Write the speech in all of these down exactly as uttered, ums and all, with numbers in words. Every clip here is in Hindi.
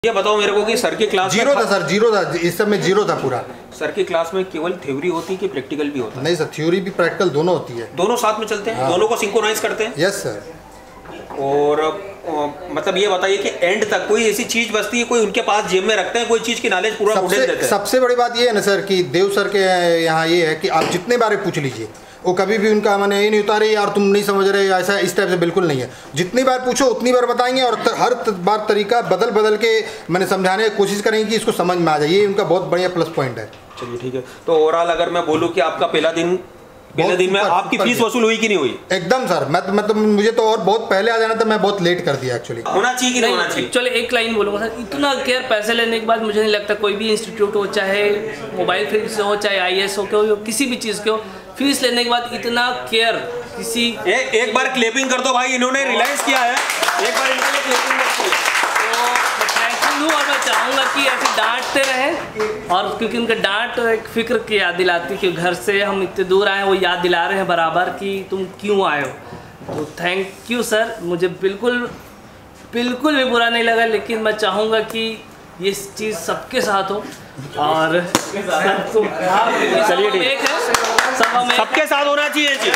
ये बताओ मेरे को कि सर की क्लास जीरो था सर, जीरो था इस सब में, जीरो था पूरा। सर की क्लास में केवल थ्योरी होती है कि प्रैक्टिकल भी होता है? नहीं सर, थ्योरी भी प्रैक्टिकल दोनों होती है। दोनों साथ में चलते हैं? हाँ। दोनों को सिंक्रोनाइज करते हैं? Yes sir. और आ, मतलब ये बताइए कि एंड तक कोई ऐसी चीज बचती है, कोई उनके पास जेब में रखते हैं, कोई चीज की नॉलेज पूरा सबसे, देते हैं? सबसे बड़ी बात ये है ना सर कि देव सर के यहाँ ये है कि आप जितने बारे पूछ लीजिए, वो कभी भी उनका मैंने ये नहीं उतारे यार तुम नहीं समझ रहे, ऐसा इस टाइप से बिल्कुल नहीं है। जितनी बार पूछो उतनी बार बताएंगे और तर, हर बार तरीका बदल बदल के मैंने समझाने की कोशिश करेंगे कि इसको समझ में आ जाए। ये उनका बहुत बढ़िया प्लस पॉइंट है। चलिए ठीक है। तो ओवरऑल अगर मैं बोलूँ कि आपका पहला दिन पहले दिन में आपकी फीस वसूल हुई कि नहीं हुई? एकदम सर, मैं तो मतलब मुझे तो और बहुत पहले आ जाना था, मैं बहुत लेट कर दिया एक्चुअली। होना चाहिए कि नहीं होना चाहिए? एक्चुअली एक लाइन बोलूँगा सर, इतना केयर पैसे लेने के बाद मुझे नहीं लगता कोई भी इंस्टीट्यूट हो, चाहे मोबाइल फीस हो, चाहे आई ए एस हो, क्यों किसी भी चीज़ के हो, फीस लेने के बाद इतना केयर किसी ए, एक बार क्लेपिंग कर दो भाई, इन्होंने रियलाइज किया है। एक बार इन्होंने क्लेपिंग कर दी। तो थैंकफुल हूँ और मैं चाहूँगा कि ऐसे डांटते रहें, और क्योंकि उनका डांट एक फ़िक्र की याद दिलाती कि घर से हम इतने दूर आए, वो याद दिला रहे हैं बराबर कि तुम क्यों आए हो। तो थैंक यू सर, मुझे बिल्कुल बिल्कुल भी बुरा नहीं लगा, लेकिन मैं चाहूँगा कि ये चीज़ सबके साथ हो। और चलिए ठीक है, सबके साथ होना चाहिए जी।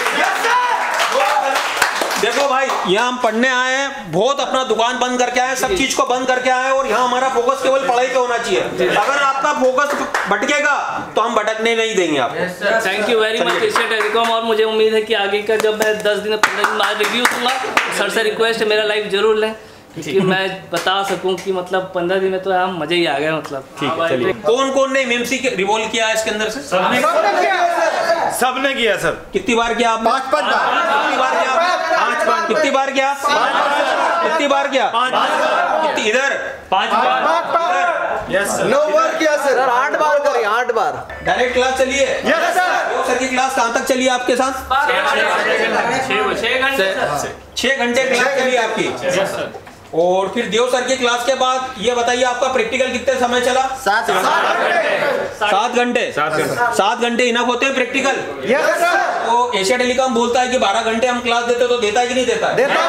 देखो भाई, यहाँ हम पढ़ने आए हैं, बहुत अपना दुकान बंद करके आए हैं, सब चीज को बंद करके आए हैं, और यहाँ हमारा फोकस केवल पढ़ाई पे होना चाहिए। अगर आपका फोकस भटकेगा तो हम भटकने नहीं देंगे आपको। Thank you very much teacher telecom. और मुझे उम्मीद है कि आगे का जब मैं दस दिन पंद्रह दिन बाद रिव्यू दूंगा, सर से रिक्वेस्ट है मेरा लाइव जरूर लें, कि मैं बता सकूं कि मतलब पंद्रह दिन में तो हम मजे ही आ गए। मतलब ठीक है, चलिए। कौन कौन ने एमएमसी के रिवॉल्व किया है इसके अंदर से? सबने किया, सबने किया सर। कितनी बार किया आपने? पांच पांच बार। कितनी बार किया? पांच पांच। कितनी बार किया? कितनी बार किया? कितनी इधर? पांच बार। Yes sir. नौ बार किया सर। आठ बार करी, आठ बार। डायरेक्ट क्लास चली है? Yes sir. सर की क्लास कहाँ तक चली आपके साथ? छह घंटे क्लास चली आपकी। और फिर देव सर की क्लास के बाद ये बताइए आपका प्रैक्टिकल कितने समय चला? सात सात घंटे। सात घंटे इनफ होते हैं प्रैक्टिकल? Yes sir. तो एशिया टेलीकॉम बोलता है कि बारह घंटे हम क्लास देते, तो देता है कि नहीं देता है? देता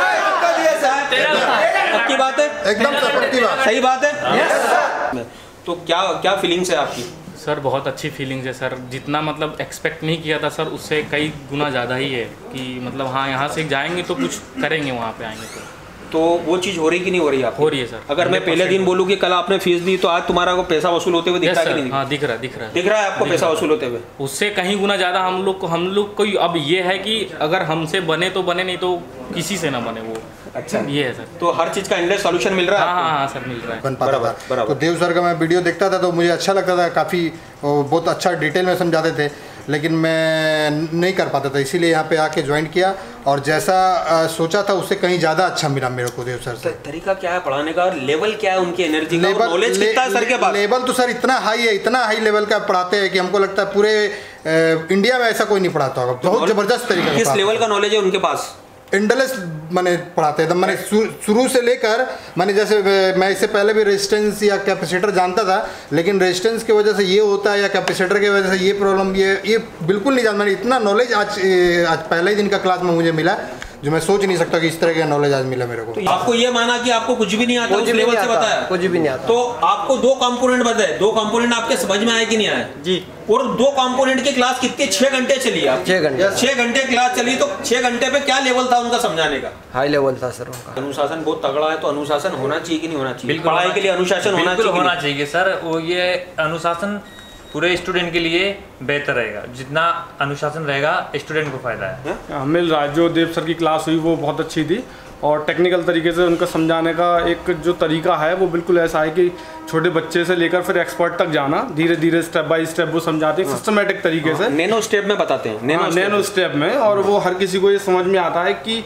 है। पक्की बात है? एकदम पक्की बात। सही बात है। यस। तो क्या क्या फीलिंग्स है आपकी? सर बहुत अच्छी फीलिंग्स है सर, जितना मतलब एक्सपेक्ट नहीं किया था सर, उससे कई गुना ज़्यादा ही है कि मतलब हाँ यहाँ से जाएंगे तो कुछ करेंगे, वहाँ पे आएंगे तो तो वो चीज़ हो रही कि नहीं हो रही है? हो रही है सर। अगर मैं पहले दिन बोलूँ कि कल आपने फीस दी, तो आज तुम्हारा को पैसा वसूल होते हुए दिख रहा है कि नहीं? हाँ दिख रहा है, दिख रहा है, दिख रहा है आपको पैसा वसूल होते हुए? उससे कहीं गुना ज़्यादा हम लोग को हम लोग को अब ये है कि अगर हमसे बने तो बने, नहीं तो किसी से ना बने वो। अच्छा, ये है सर। तो हर चीज़ का इंडलेस सॉल्यूशन मिल रहा है? हाँ हाँ सर मिल रहा है। बन पाता था। तो देव सर का मैं वीडियो देखता था तो मुझे अच्छा लगता था, काफ़ी बहुत अच्छा डिटेल में समझाते थे, लेकिन मैं नहीं कर पाता था, इसीलिए यहाँ पे आके ज्वाइन किया, और जैसा आ, सोचा था उससे कहीं ज़्यादा अच्छा मिला मेरे को देव सर से। तरीका क्या है पढ़ाने का, लेवल क्या है उनकी एनर्जी का, नॉलेज कितना है सर के पास? लेवल तो सर इतना हाई है, इतना हाई लेवल का पढ़ाते हैं कि हमको लगता है पूरे इंडिया में ऐसा कोई नहीं पढ़ाता होगा। बहुत ज़बरदस्त तरीका। किस लेवल का नॉलेज है उनके पास? इंडलेस मैंने पढ़ाते हैं, मैंने शुरू से लेकर, मैंने जैसे मैं इससे पहले भी रेजिस्टेंस या कैपेसिटर जानता था, लेकिन रेजिस्टेंस की वजह से ये होता है या कैपेसिटर की वजह से ये प्रॉब्लम, ये ये बिल्कुल नहीं जानता। मैंने इतना नॉलेज आज आज पहले ही दिन का क्लास में मुझे मिला, जो मैं सोच नहीं सकता कि इस तरह का नॉलेज आज मिला मेरे को। तो आपको ये माना कि आपको कुछ भी नहीं आता, उस लेवल से बताया? कुछ भी नहीं आता। तो आपको दो कंपोनेंट बताए, दो कंपोनेंट आपके समझ में आए कि नहीं आए? जी। और दो कंपोनेंट की क्लास कितने, छह घंटे चली आप? छह घंटे। छह घंटे क्लास चली, तो छह घंटे पे क्या लेवल था उनका समझाने का? हाई लेवल था सर उनका। अनुशासन बहुत तगड़ा है, तो अनुशासन होना चाहिए कि नहीं होना चाहिए? बिल्कुल पढ़ाई के लिए अनुशासन होना चाहिए? होना चाहिए सर। वो ये अनुशासन पूरे स्टूडेंट के लिए बेहतर रहेगा, जितना अनुशासन रहेगा स्टूडेंट को फायदा है। हमें जो देव सर की क्लास हुई वो बहुत अच्छी थी, और टेक्निकल तरीके से उनका समझाने का एक जो तरीका है वो बिल्कुल ऐसा है कि छोटे बच्चे से लेकर फिर एक्सपर्ट तक जाना, धीरे धीरे स्टेप बाय स्टेप वो समझाते हैं, सिस्टमेटिक तरीके से, नैनो स्टेप में बताते हैं। नैनो नैनो स्टेप में, और वो हर किसी को ये समझ में आता है कि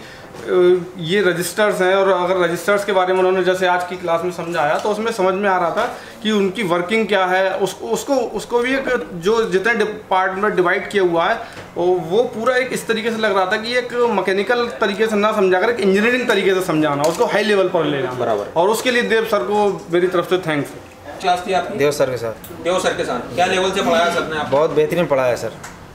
ये रजिस्टर्स हैं, और अगर रजिस्टर्स के बारे में उन्होंने जैसे आज की क्लास में समझाया तो उसमें समझ में आ रहा था कि उनकी वर्किंग क्या है, उसको उसको उसको भी एक जो जितने पार्ट में डिवाइड किया हुआ है वो पूरा एक इस तरीके से लग रहा था कि एक मैकेनिकल तरीके से ना समझा कर एक इंजीनियरिंग तरीके से समझाना, उसको हाई लेवल पर लेना। बराबर। और उसके लिए देव सर को मेरी तरफ से थैंक्स। क्लास थी आपकी? देव सर के साथ। देव सर के साथ क्या लेवल से पढ़ाया सर ने? आप बहुत बेहतरीन पढ़ाया सर।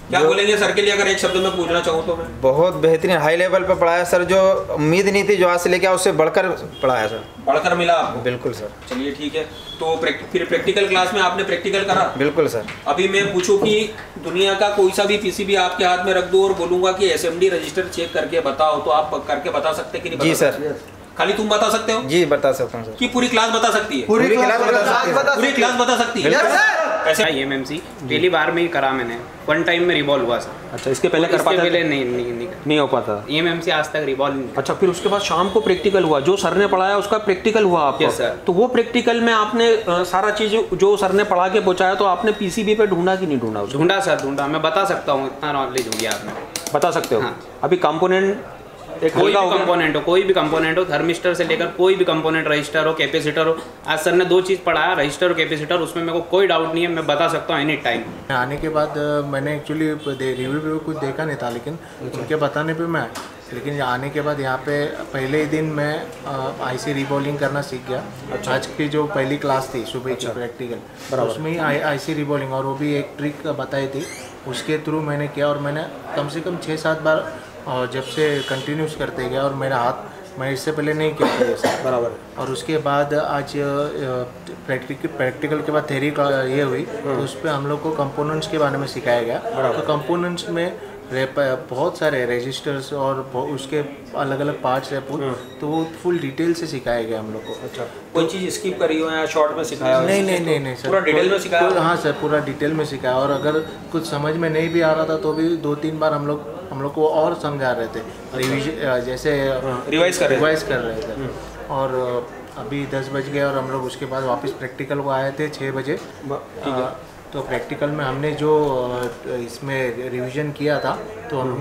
क्या बोलेंगे सर के लिए अगर एक शब्द में पूछना चाहूँ तो मैं? बहुत बेहतरीन हाई लेवल पे पढ़ाया सर, जो उम्मीद नहीं थी जो आज से लेके आओ उससे बढ़कर पढ़ाया सर। बढ़कर मिला आपको? बिल्कुल सर। चलिए ठीक है, तो प्रैक्ट- फिर प्रैक्टिकल क्लास में आपने प्रैक्टिकल करा? बिल्कुल सर। अभी मैं पूछूं कि दुनिया का कोई सा भी पीसीबी आपके हाथ में रख दूं और बोलूंगा कि एसएमडी रजिस्टर चेक करके बताओ, तो आप करके बता सकते कि नहीं बता जी सर। सकते? खाली तुम बता सकते हो? जी बता सकता हूँ सर। कि पूरी क्लास बता सकती है? पूरी क्लास बता सकती है। पूरी क्लास बता सकती है? ऐसे ईएमएमसी पहली बार में ही करा मैंने, वन टाइम में रिवॉल्व हुआ सर। अच्छा, इसके पहले कर पाते? पहले नहीं नहीं नहीं, नहीं हो पाता ईएमएमसी आज तक रिवॉल्व नहीं। अच्छा, फिर उसके बाद शाम को प्रैक्टिकल हुआ, जो सर ने पढ़ाया उसका प्रैक्टिकल हुआ आपको? Yes, sir. तो वो प्रैक्टिकल में आपने अ, सारा चीज जो सर ने पढ़ा के पहुंचाया तो आपने पीसीबी पे ढूंढा कि नहीं ढूंढा उसको? ढूंढा सर, ढूंढा। मैं बता सकता हूँ, इतना नॉलेज हो गया आपने। बता सकते हो? हाँ। अभी कंपोनेंट एक कोई हल्का भी हो गया? कंपोनेंट हो, कोई भी कंपोनेंट हो, थर्मिस्टर से लेकर कोई भी कंपोनेंट, रजिस्टर हो, कैपेसिटर हो। आज सर ने दो चीज़ पढ़ाया, रजिस्टर और कैपेसिटर, उसमें मेरे को कोई डाउट नहीं है, मैं बता सकता हूँ एनी टाइम। आने के बाद अ, मैंने एक्चुअली रिव्यू रिव्यू कुछ देखा नहीं था, लेकिन उनके बताने पे मैं आया। लेकिन आने के बाद यहाँ पे पहले ही दिन मैं आईसी रिबॉलिंग करना सीख गया। अच्छा। आज की जो पहली क्लास थी सुबह की प्रैक्टिकल, उसमें ही आईसी रिबॉलिंग और वो भी एक ट्रिक बताई थी, उसके थ्रू मैंने किया और मैंने कम से कम छः सात बार और जब से कंटिन्यूस करते गया और मेरा हाथ, मैं इससे पहले नहीं किया था ये बराबर। और उसके बाद आज प्रैक्टिकल प्रैक्टिकल के बाद थ्योरी का ये हुई, तो उस पर हम लोग को कंपोनेंट्स के बारे में सिखाया गया। तो कंपोनेंट्स में बहुत सारे रजिस्टर्स और उसके अलग अलग पार्ट्स है फुल, तो वो फुल डिटेल से सिखाया गया हम लोग को। अच्छा, कोई चीज़ स्किप करी हो या शॉर्ट में सिखाया हो? नहीं नहीं नहीं नहीं सर, पूरा डिटेल में सिखाया? हाँ सर, पूरा डिटेल में सिखाया। और अगर कुछ समझ में नहीं भी आ रहा था तो भी दो तीन बार हम लोग हम लोग को और समझा रहे थे, रिविजन जैसे रिवाइज कर रहे रिवाइज कर रहे थे। और अभी दस बज गए और हम लोग उसके बाद वापस प्रैक्टिकल को आए थे छः बजे। तो प्रैक्टिकल में हमने जो इसमें रिवीजन किया था, तो हम लोग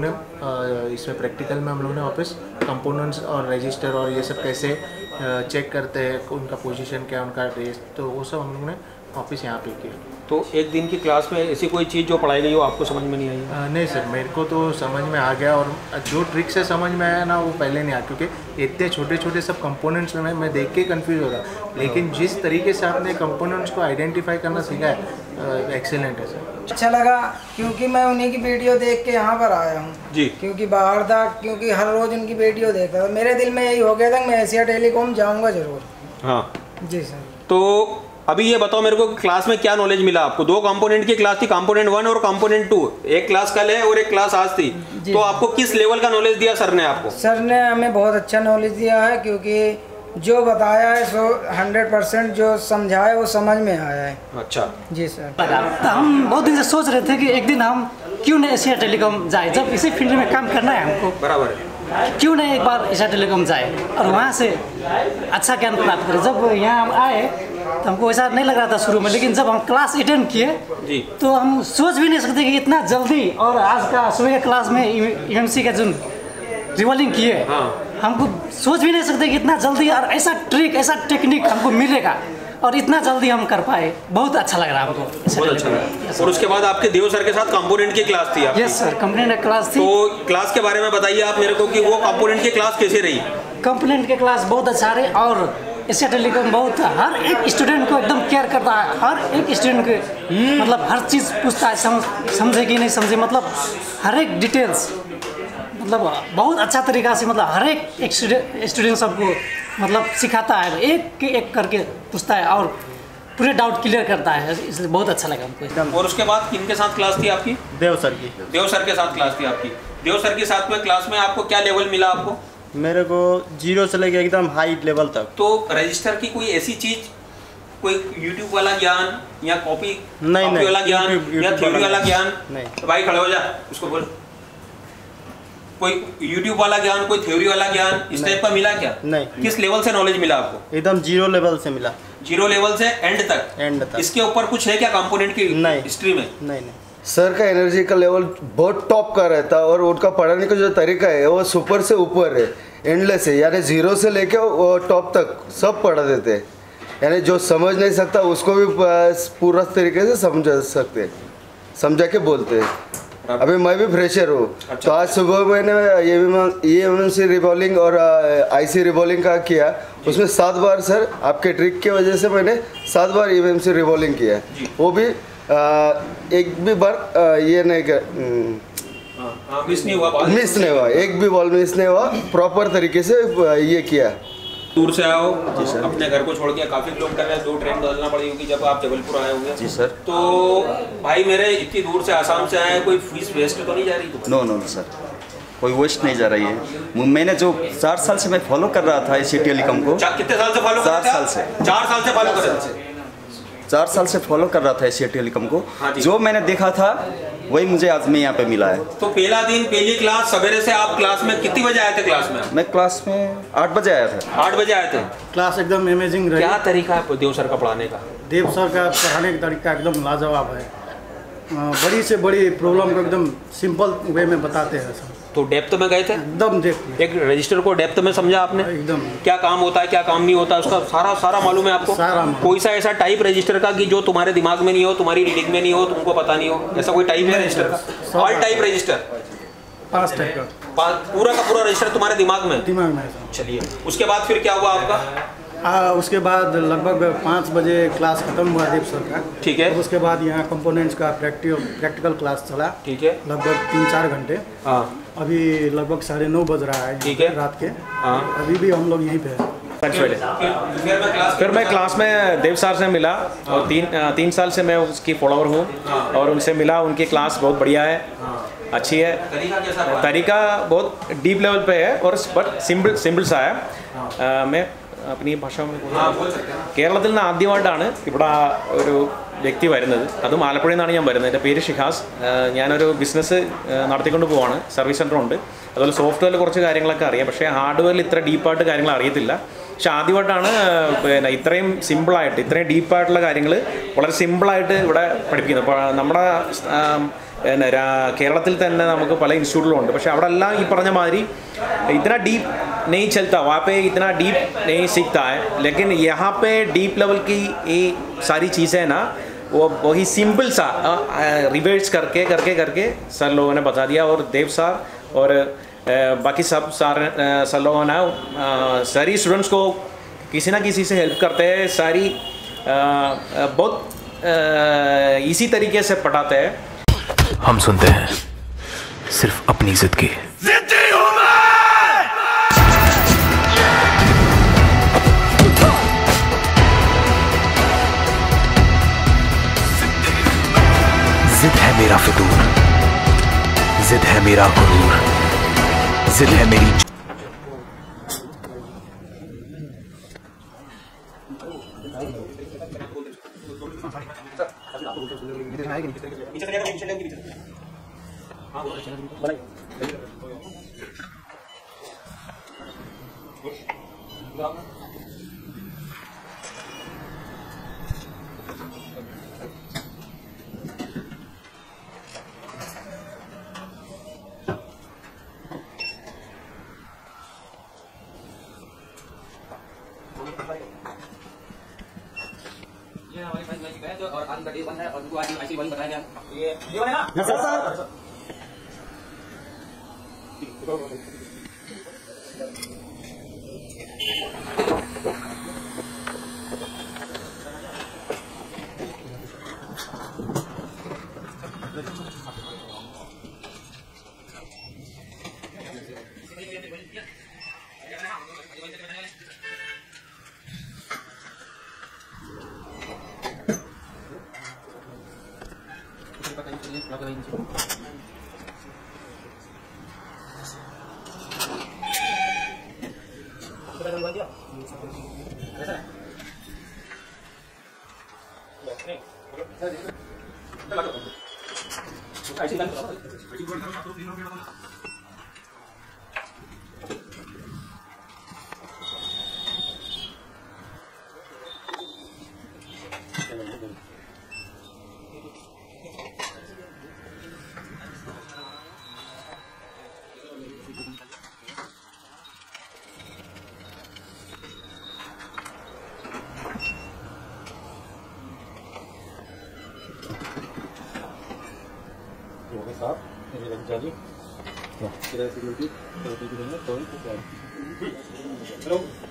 ने इसमें प्रैक्टिकल में हम लोग ने वापस कंपोनेंट्स और रजिस्टर और ये सब कैसे चेक करते हैं, उनका पोजीशन क्या, उनका रेस, तो वो सब हम लोग ने वापस यहाँ पे किया। तो एक दिन की क्लास में ऐसी कोई चीज़ जो पढ़ाई गई हो आपको समझ में नहीं आई? आ, नहीं सर, मेरे को तो समझ में आ गया। और जो ट्रिक से समझ में आया ना, वो पहले नहीं आया, क्योंकि इतने छोटे छोटे सब कंपोनेंट्स में मैं देख के कंफ्यूज हो रहा। लेकिन जिस तरीके से आपने कंपोनेंट्स को आइडेंटिफाई करना सीखा है, एक्सीलेंट है सर। अच्छा लगा, क्योंकि मैं उन्हीं की वीडियो देख के यहाँ पर आया हूँ जी। क्योंकि बाहर था, क्योंकि हर रोज़ उनकी वीडियो देखता था, मेरे दिल में यही हो गया था मैं एशिया टेलीकॉम जाऊँगा ज़रूर। हाँ जी सर। तो अभी ये बताओ मेरे को, क्लास में क्या नॉलेज मिला आपको? दो कंपोनेंट की क्लास थी, कंपोनेंट वन और कंपोनेंट टू। एक क्लास कल है और एक क्लास आज थी, तो आपको किस लेवल का नॉलेज दिया सर ने आपको? सर ने हमें बहुत अच्छा नॉलेज दिया है, क्योंकि जो बताया है सो हंड्रेड परसेंट जो समझाया वो समझ में आया है। अच्छा जी सर। तो हम बहुत दिन से सोच रहे थे कि एक दिन हम क्यों न एशिया टेलीकॉम जाए, जब इसी फील्ड में काम करना है हमको, बराबर है, क्यों नहीं एक बार एशिया टेलीकॉम जाए और वहाँ से अच्छा ज्ञान प्राप्त करें। जब यहाँ हम आए तो हमको ऐसा नहीं लग रहा था शुरू में, लेकिन जब हम क्लास अटेंड किए तो हम सोच भी नहीं सकते कि इतना जल्दी, और आज का सुबह के क्लास में ईएमसी का जो रिवॉल्विंग किए, हाँ। हमको सोच भी नहीं सकते कि इतना जल्दी और ऐसा ट्रिक, ऐसा टेक्निक हमको मिलेगा और इतना जल्दी हम कर पाए। बहुत अच्छा लग रहा है हमको, बहुत अच्छा लगा। और उसके बाद आपके देव सर के साथ कंपोनेंट की क्लास थी आपकी? यस सर, कंपोनेंट की क्लास थी। तो क्लास के बारे में बताइए आप मेरे को कि वो कंपोनेंट की क्लास कैसे रही? कंपोनेंट की क्लास बहुत अच्छा रही, और एशिया टेलीकॉम बहुत हर एक स्टूडेंट को एकदम केयर करता है, हर एक स्टूडेंट को मतलब हर चीज़ पूछता है, सम, समझे कि नहीं समझे, मतलब हर एक डिटेल्स, मतलब बहुत अच्छा तरीका से, मतलब हर एक स्टूडेंट सबको मतलब सिखाता है, एक के एक करके पूछता है और पूरे डाउट क्लियर करता है, इसलिए बहुत अच्छा लगा हमको। और उसके बाद किनके साथ क्लास थी आपकी? देव सर की। देव सर के साथ क्लास थी आपकी। देव सर के साथ में क्लास में आपको क्या लेवल मिला आपको? मेरे को जीरो से लेके एकदम हाई लेवल तक। तो रजिस्टर की कोई ऐसी चीज, कोई यूट्यूब वाला ज्ञान या कॉपी नहीं, कॉपी वाला ज्ञान या थ्योरी वाला ज्ञान? नहीं। तो भाई खड़े हो जा, उसको बोल। कोई यूट्यूब वाला ज्ञान, कोई थ्योरी वाला ज्ञान इस टाइप का मिला क्या? नहीं। किस लेवल से नॉलेज मिला आपको? एकदम जीरो लेवल से मिला। जीरो लेवल से एंड तक? एंड तक। इसके ऊपर कुछ है क्या कंपोनेंट की हिस्ट्री में? नहीं नहीं। सर का एनर्जी का लेवल बहुत टॉप का रहता है और उनका पढ़ाने का जो तरीका है वो सुपर से ऊपर है, एंडलेस है, यानी जीरो से लेके वो टॉप तक सब पढ़ा देते हैं। यानी जो समझ नहीं सकता उसको भी पूरा तरीके से समझा सकते हैं, समझा के बोलते हैं। अभी मैं भी फ्रेशर हूँ। अच्छा। तो आज सुबह मैंने ये भी ये एम सी रिबॉलिंग और आईसी रिबॉलिंग का किया, उसमें सात बार सर आपके ट्रिक की वजह से मैंने सात बार ई एम सी रिबॉलिंग किया, वो भी एक भी बार आ, ये नहीं कर मिस नहीं हुआ मिस नहीं हुआ एक भी बॉल मिस नहीं हुआ प्रॉपर तरीके से ये किया। दूर से आओ अपने घर को छोड़ के, काफी लोग कर रहे हैं, दो ट्रेन बदलना पड़ी होगी जब आप जबलपुर आए होंगे। जी सर। तो भाई मेरे इतनी दूर से आसाम से आए, कोई फीस वेस्ट तो नहीं जा रही? नो नो नो सर, कोई वेस्ट नहीं जा रही है। मैंने जो चार साल से मैं फॉलो कर रहा था एशिया टेलीकॉम को। कितने साल से फॉलो कर रहे थे? चार साल से चार साल से फॉलो कर रहे थे चार साल से फॉलो कर रहा था एशिया टेलीकॉम को। जो मैंने देखा था वही मुझे आज में यहाँ पे मिला है। तो पहला दिन पहली क्लास सवेरे से आप क्लास में कितनी बजे आए थे? क्लास में मैं क्लास में आठ बजे आया था। आठ बजे आए थे। क्लास एकदम अमेजिंग रही। क्या तरीका है देव सर का पढ़ाने का? देव सर का पढ़ाने का तरीका एकदम लाजवाब है। बड़ी से बड़ी प्रॉब्लम को एकदम सिंपल वे में बताते हैं सर। तो डेप्थ में गए थे? एकदम डेप्थ। एक रजिस्टर को डेप्थ में समझा आपने? एकदम। क्या काम होता है क्या काम नहीं होता उसका सारा सारा मालूम है आपको? सारा। कोई सा ऐसा टाइप रजिस्टर का कि जो तुम्हारे दिमाग में नहीं हो, तुम्हारी रीडिंग में नहीं हो, तुमको पता नहीं हो, ऐसा कोई टाइप है रजिस्टर का? All type register? पांच टाइप का। पूरा का पूरा रजिस्टर तुम्हारे दिमाग में? दिमाग में। चलिए, उसके बाद फिर क्या हुआ आपका? आ, उसके बाद लगभग पाँच बजे क्लास खत्म हुआ देव सर का। ठीक है। उसके बाद यहाँ कंपोनेंट्स का प्रैक्टिकल प्रैक्टिकल क्लास चला। ठीक है। लगभग तीन चार घंटे। हाँ। अभी लगभग साढ़े नौ बज रहा है। ठीक है। रात के। हाँ। अभी भी हम लोग यहीं पे हैं। फिर मैं क्लास में देव सर से मिला और तीन तीन साल से मैं उसकी फॉलोअर हूँ और उनसे मिला। उनकी क्लास बहुत बढ़िया है, अच्छी है। तरीका बहुत डीप लेवल पे है और बट सिंपल सिंपल सा है। मैं अपनी ഭാഷ കേരളത്തിൽ നിന്ന് ആദ്യമായിട്ടാണ് ഇവിടെ ഒരു വ്യക്തി വരുന്നത്. അതും ആലപ്പുഴയിൽ നിന്നാണ് ഞാൻ വരുന്നത്. എൻ്റെ പേര് ഷിഹാസ്. ഞാനൊരു ബിസിനസ് നടത്തിക്കൊണ്ട് പോവാണ്. സർവീസ് സെൻ്റർ ഉണ്ട്. അതുപോലെ സോഫ്റ്റ്വെയറിൽ കുറച്ച് കാര്യങ്ങളൊക്കെ അറിയാം, പക്ഷേ ഹാർഡ്വെയറിൽ ഇത്ര ഡീപ്പായിട്ട് കാര്യങ്ങൾ അറിയത്തില്ല. പക്ഷെ ആദ്യമായിട്ടാണ് പിന്നെ ഇത്രയും സിമ്പിളായിട്ട് ഇത്രയും ഡീപ്പായിട്ടുള്ള കാര്യങ്ങൾ വളരെ സിമ്പിളായിട്ട് ഇവിടെ പഠിപ്പിക്കുന്നത്. അപ്പോൾ നമ്മുടെ പിന്നെ കേരളത്തിൽ തന്നെ നമുക്ക് പല ഇൻസ്റ്റിറ്റ്യൂട്ടിലുണ്ട്, പക്ഷേ അവിടെ എല്ലാം ഈ പറഞ്ഞ മാതിരി इतना डीप नहीं चलता, वहाँ पे इतना डीप नहीं सीखता है. लेकिन यहाँ पे डीप लेवल की ये सारी चीज़ें ना वो वही सिंपल सा रिवर्स करके करके करके सर लोगों ने बता दिया. और देव सर और बाकी सब सर सर लोगों ने सारी स्टूडेंट्स को किसी ना किसी से हेल्प करते हैं. सारी बहुत इसी तरीके से पढ़ाते हैं. हम सुनते हैं सिर्फ अपनी जिद की. जिद है मेरा फितूर, जिद है मेरा गुरूर, जिद है मेरी और आज बर्थडे बंद है और उनको आज आईसी बंद बताया गया ये ये वाला ना सर सर साहब मेरे रंजा जी क्या सिक्योरिटी हेलो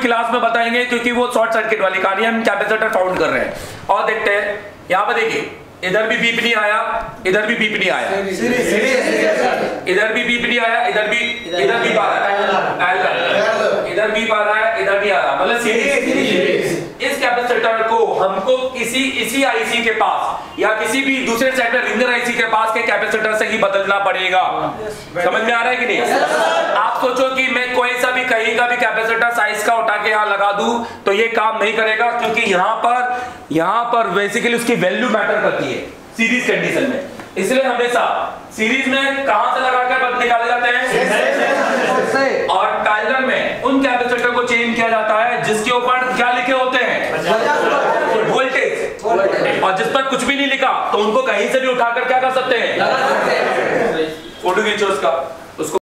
क्लास में बताएंगे, क्योंकि वो शॉर्ट सर्किट वाली कहानी हम कैपेसिटर फाउंड कर रहे हैं। और देखते हैं यहाँ पर, देखिए इधर भी बीप नहीं आया, इधर भी बीप नहीं आया, इधर भी बीप नहीं आया, इधर भी इधर भी आ रहा है, इधर भी आ रहा है, इधर भी आ रहा है, मतलब सीरीज। इस कैपेसिटर को हमको किसी इसी आईसी के पास या किसी भी दूसरे सेट में रिंगर आईसी के पास के कैपेसिटर से ही बदलना पड़ेगा। समझ में आ रहा है कि नहीं? आप सोचो कि मैं कोई सा भी कहीं का भी कैपेसिटर साइज का उठा के यहाँ लगा दूं तो ये काम नहीं करेगा, क्योंकि यहाँ पर यहाँ पर बेसिकली उसकी वैल्यू मैटर करती है सीरीज कंडीशन में। इसलिए हमेशा सीरीज में कहां से लगाकर निकाले जाते हैं, और पैरेलल में उन कैपेसिटर को चेंज किया जाता है जिसके ऊपर क्या लिखे होते हैं, वोल्टेज, और जिस पर कुछ भी नहीं लिखा तो उनको कहीं से भी उठाकर क्या कर सकते हैं, फोटो खींचो उसका, उसको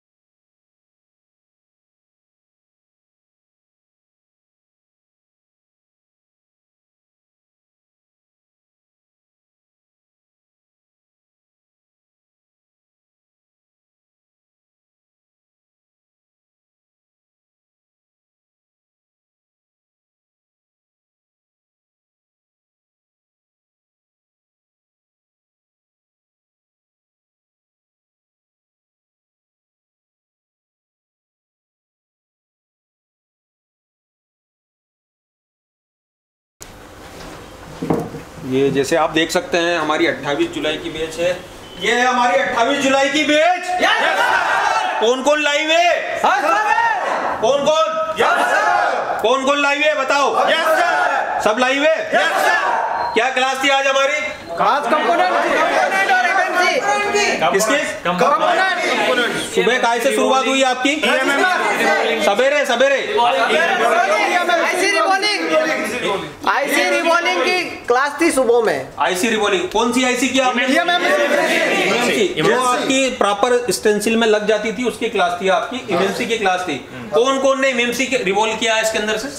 ये जैसे आप देख सकते हैं हमारी अट्ठाईस जुलाई की बैच है, ये है हमारी अट्ठाईस जुलाई की बैच। कौन कौन लाइव है? कौन कौन कौन कौन लाइव है बताओ? सब लाइव है। क्या क्लास थी आज हमारी? आज कंपोनेंट और एमएमसी। किसकी? कंपोनेंट। सुबह काय से शुरुआत हुई आपकी? सवेरे सवेरे आईसी रिबॉलिंग आईसी रिबॉलिंग की क्लास थी सुबह में। आईसी रिबॉलिंग कौन सी आईसी की आपने? जो आपकी प्रॉपर स्टेंसिल में लग जाती थी उसकी क्लास थी आपकी, एमएमसी की क्लास थी। कौन कौन ने एमएमसी के रिवॉल्व किया है इसके अंदर से?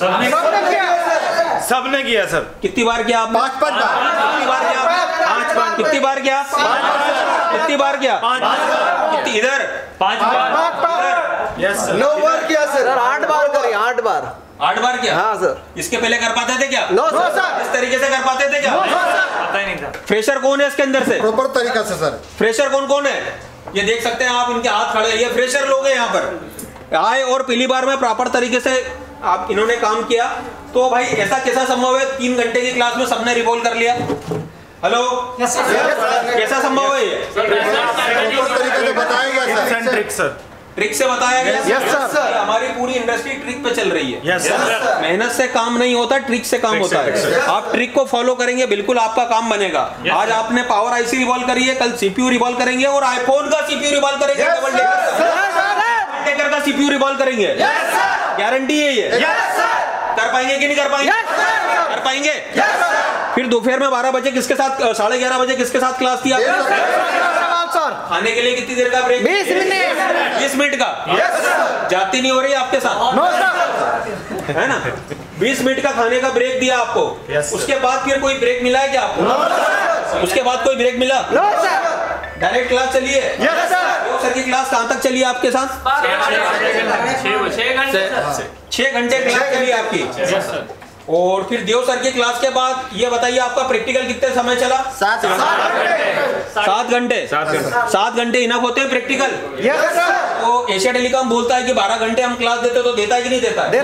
सबने किया सर। कितनी बार किया आपने? पांच पांच कितनी बार किया? पांच पांच। कितनी बार किया? कितनी बार किया? कितनी इधर? पांच बार। Yes sir. नौ बार किया सर। आठ बार करी, आठ बार। आठ बार किया? हाँ सर। इसके पहले कर पाते थे क्या? No sir. इस तरीके से कर पाते थे क्या? पता ही नहीं था। फ्रेशर कौन है इसके अंदर से? प्रॉपर तरीका से सर। फ्रेशर कौन कौन है? ये देख सकते हैं आप, इनके हाथ खड़े, ये फ्रेशर लोग हैं यहाँ पर आए और पहली बार में प्रॉपर तरीके से आप इन्होंने काम किया। तो भाई ऐसा कैसा संभव है तीन घंटे की क्लास में सबने रिवॉल्व कर लिया? हेलो, कैसा संभव है ये? प्रॉपर तरीके से बताया गया सर। Trick sir. ट्रिक से बताया गया? Yes sir. हमारी पूरी इंडस्ट्री ट्रिक पे चल रही है। Yes sir. मेहनत से काम नहीं होता, ट्रिक से काम होता है। आप ट्रिक को फॉलो करेंगे बिल्कुल आपका काम बनेगा। आज आपने पावर आईसी रिवॉल्व करी है, कल सीपीयू रिवॉल्व करेंगे और आईफोन का सीपीयू रिवॉल्व करेंगे, डबल डेकर का सीपीयू रिवॉल्व करेंगे। गारंटी है ये। कर पाएंगे कि नहीं कर पाएंगे? कर पाएंगे। फिर दोपहर में बारह बजे किसके साथ, साढ़े ग्यारह बजे किसके साथ क्लास थी आपने? खाने के लिए कितनी देर का ब्रेक? बीस मिनट। बीस मिनट का। जाती नहीं हो रही आपके साथ? No sir. है ना? बीस मिनट का खाने का ब्रेक दिया आपको। उसके बाद फिर कोई ब्रेक मिला है क्या आपको? उसके बाद कोई ब्रेक मिला? No sir. डायरेक्ट क्लास चली है? Yes sir. सर की क्लास कहाँ तक चली आपके साथ? छह घंटे क्लास चली आपकी। और फिर देव सर की क्लास के बाद ये बताइए आपका प्रैक्टिकल कितने समय चला? सात सात घंटे। सात घंटे इनफ होते हैं प्रैक्टिकल? तो एशिया टेलीकॉम बोलता है कि बारह घंटे हम क्लास देते तो देता है कि नहीं देता है?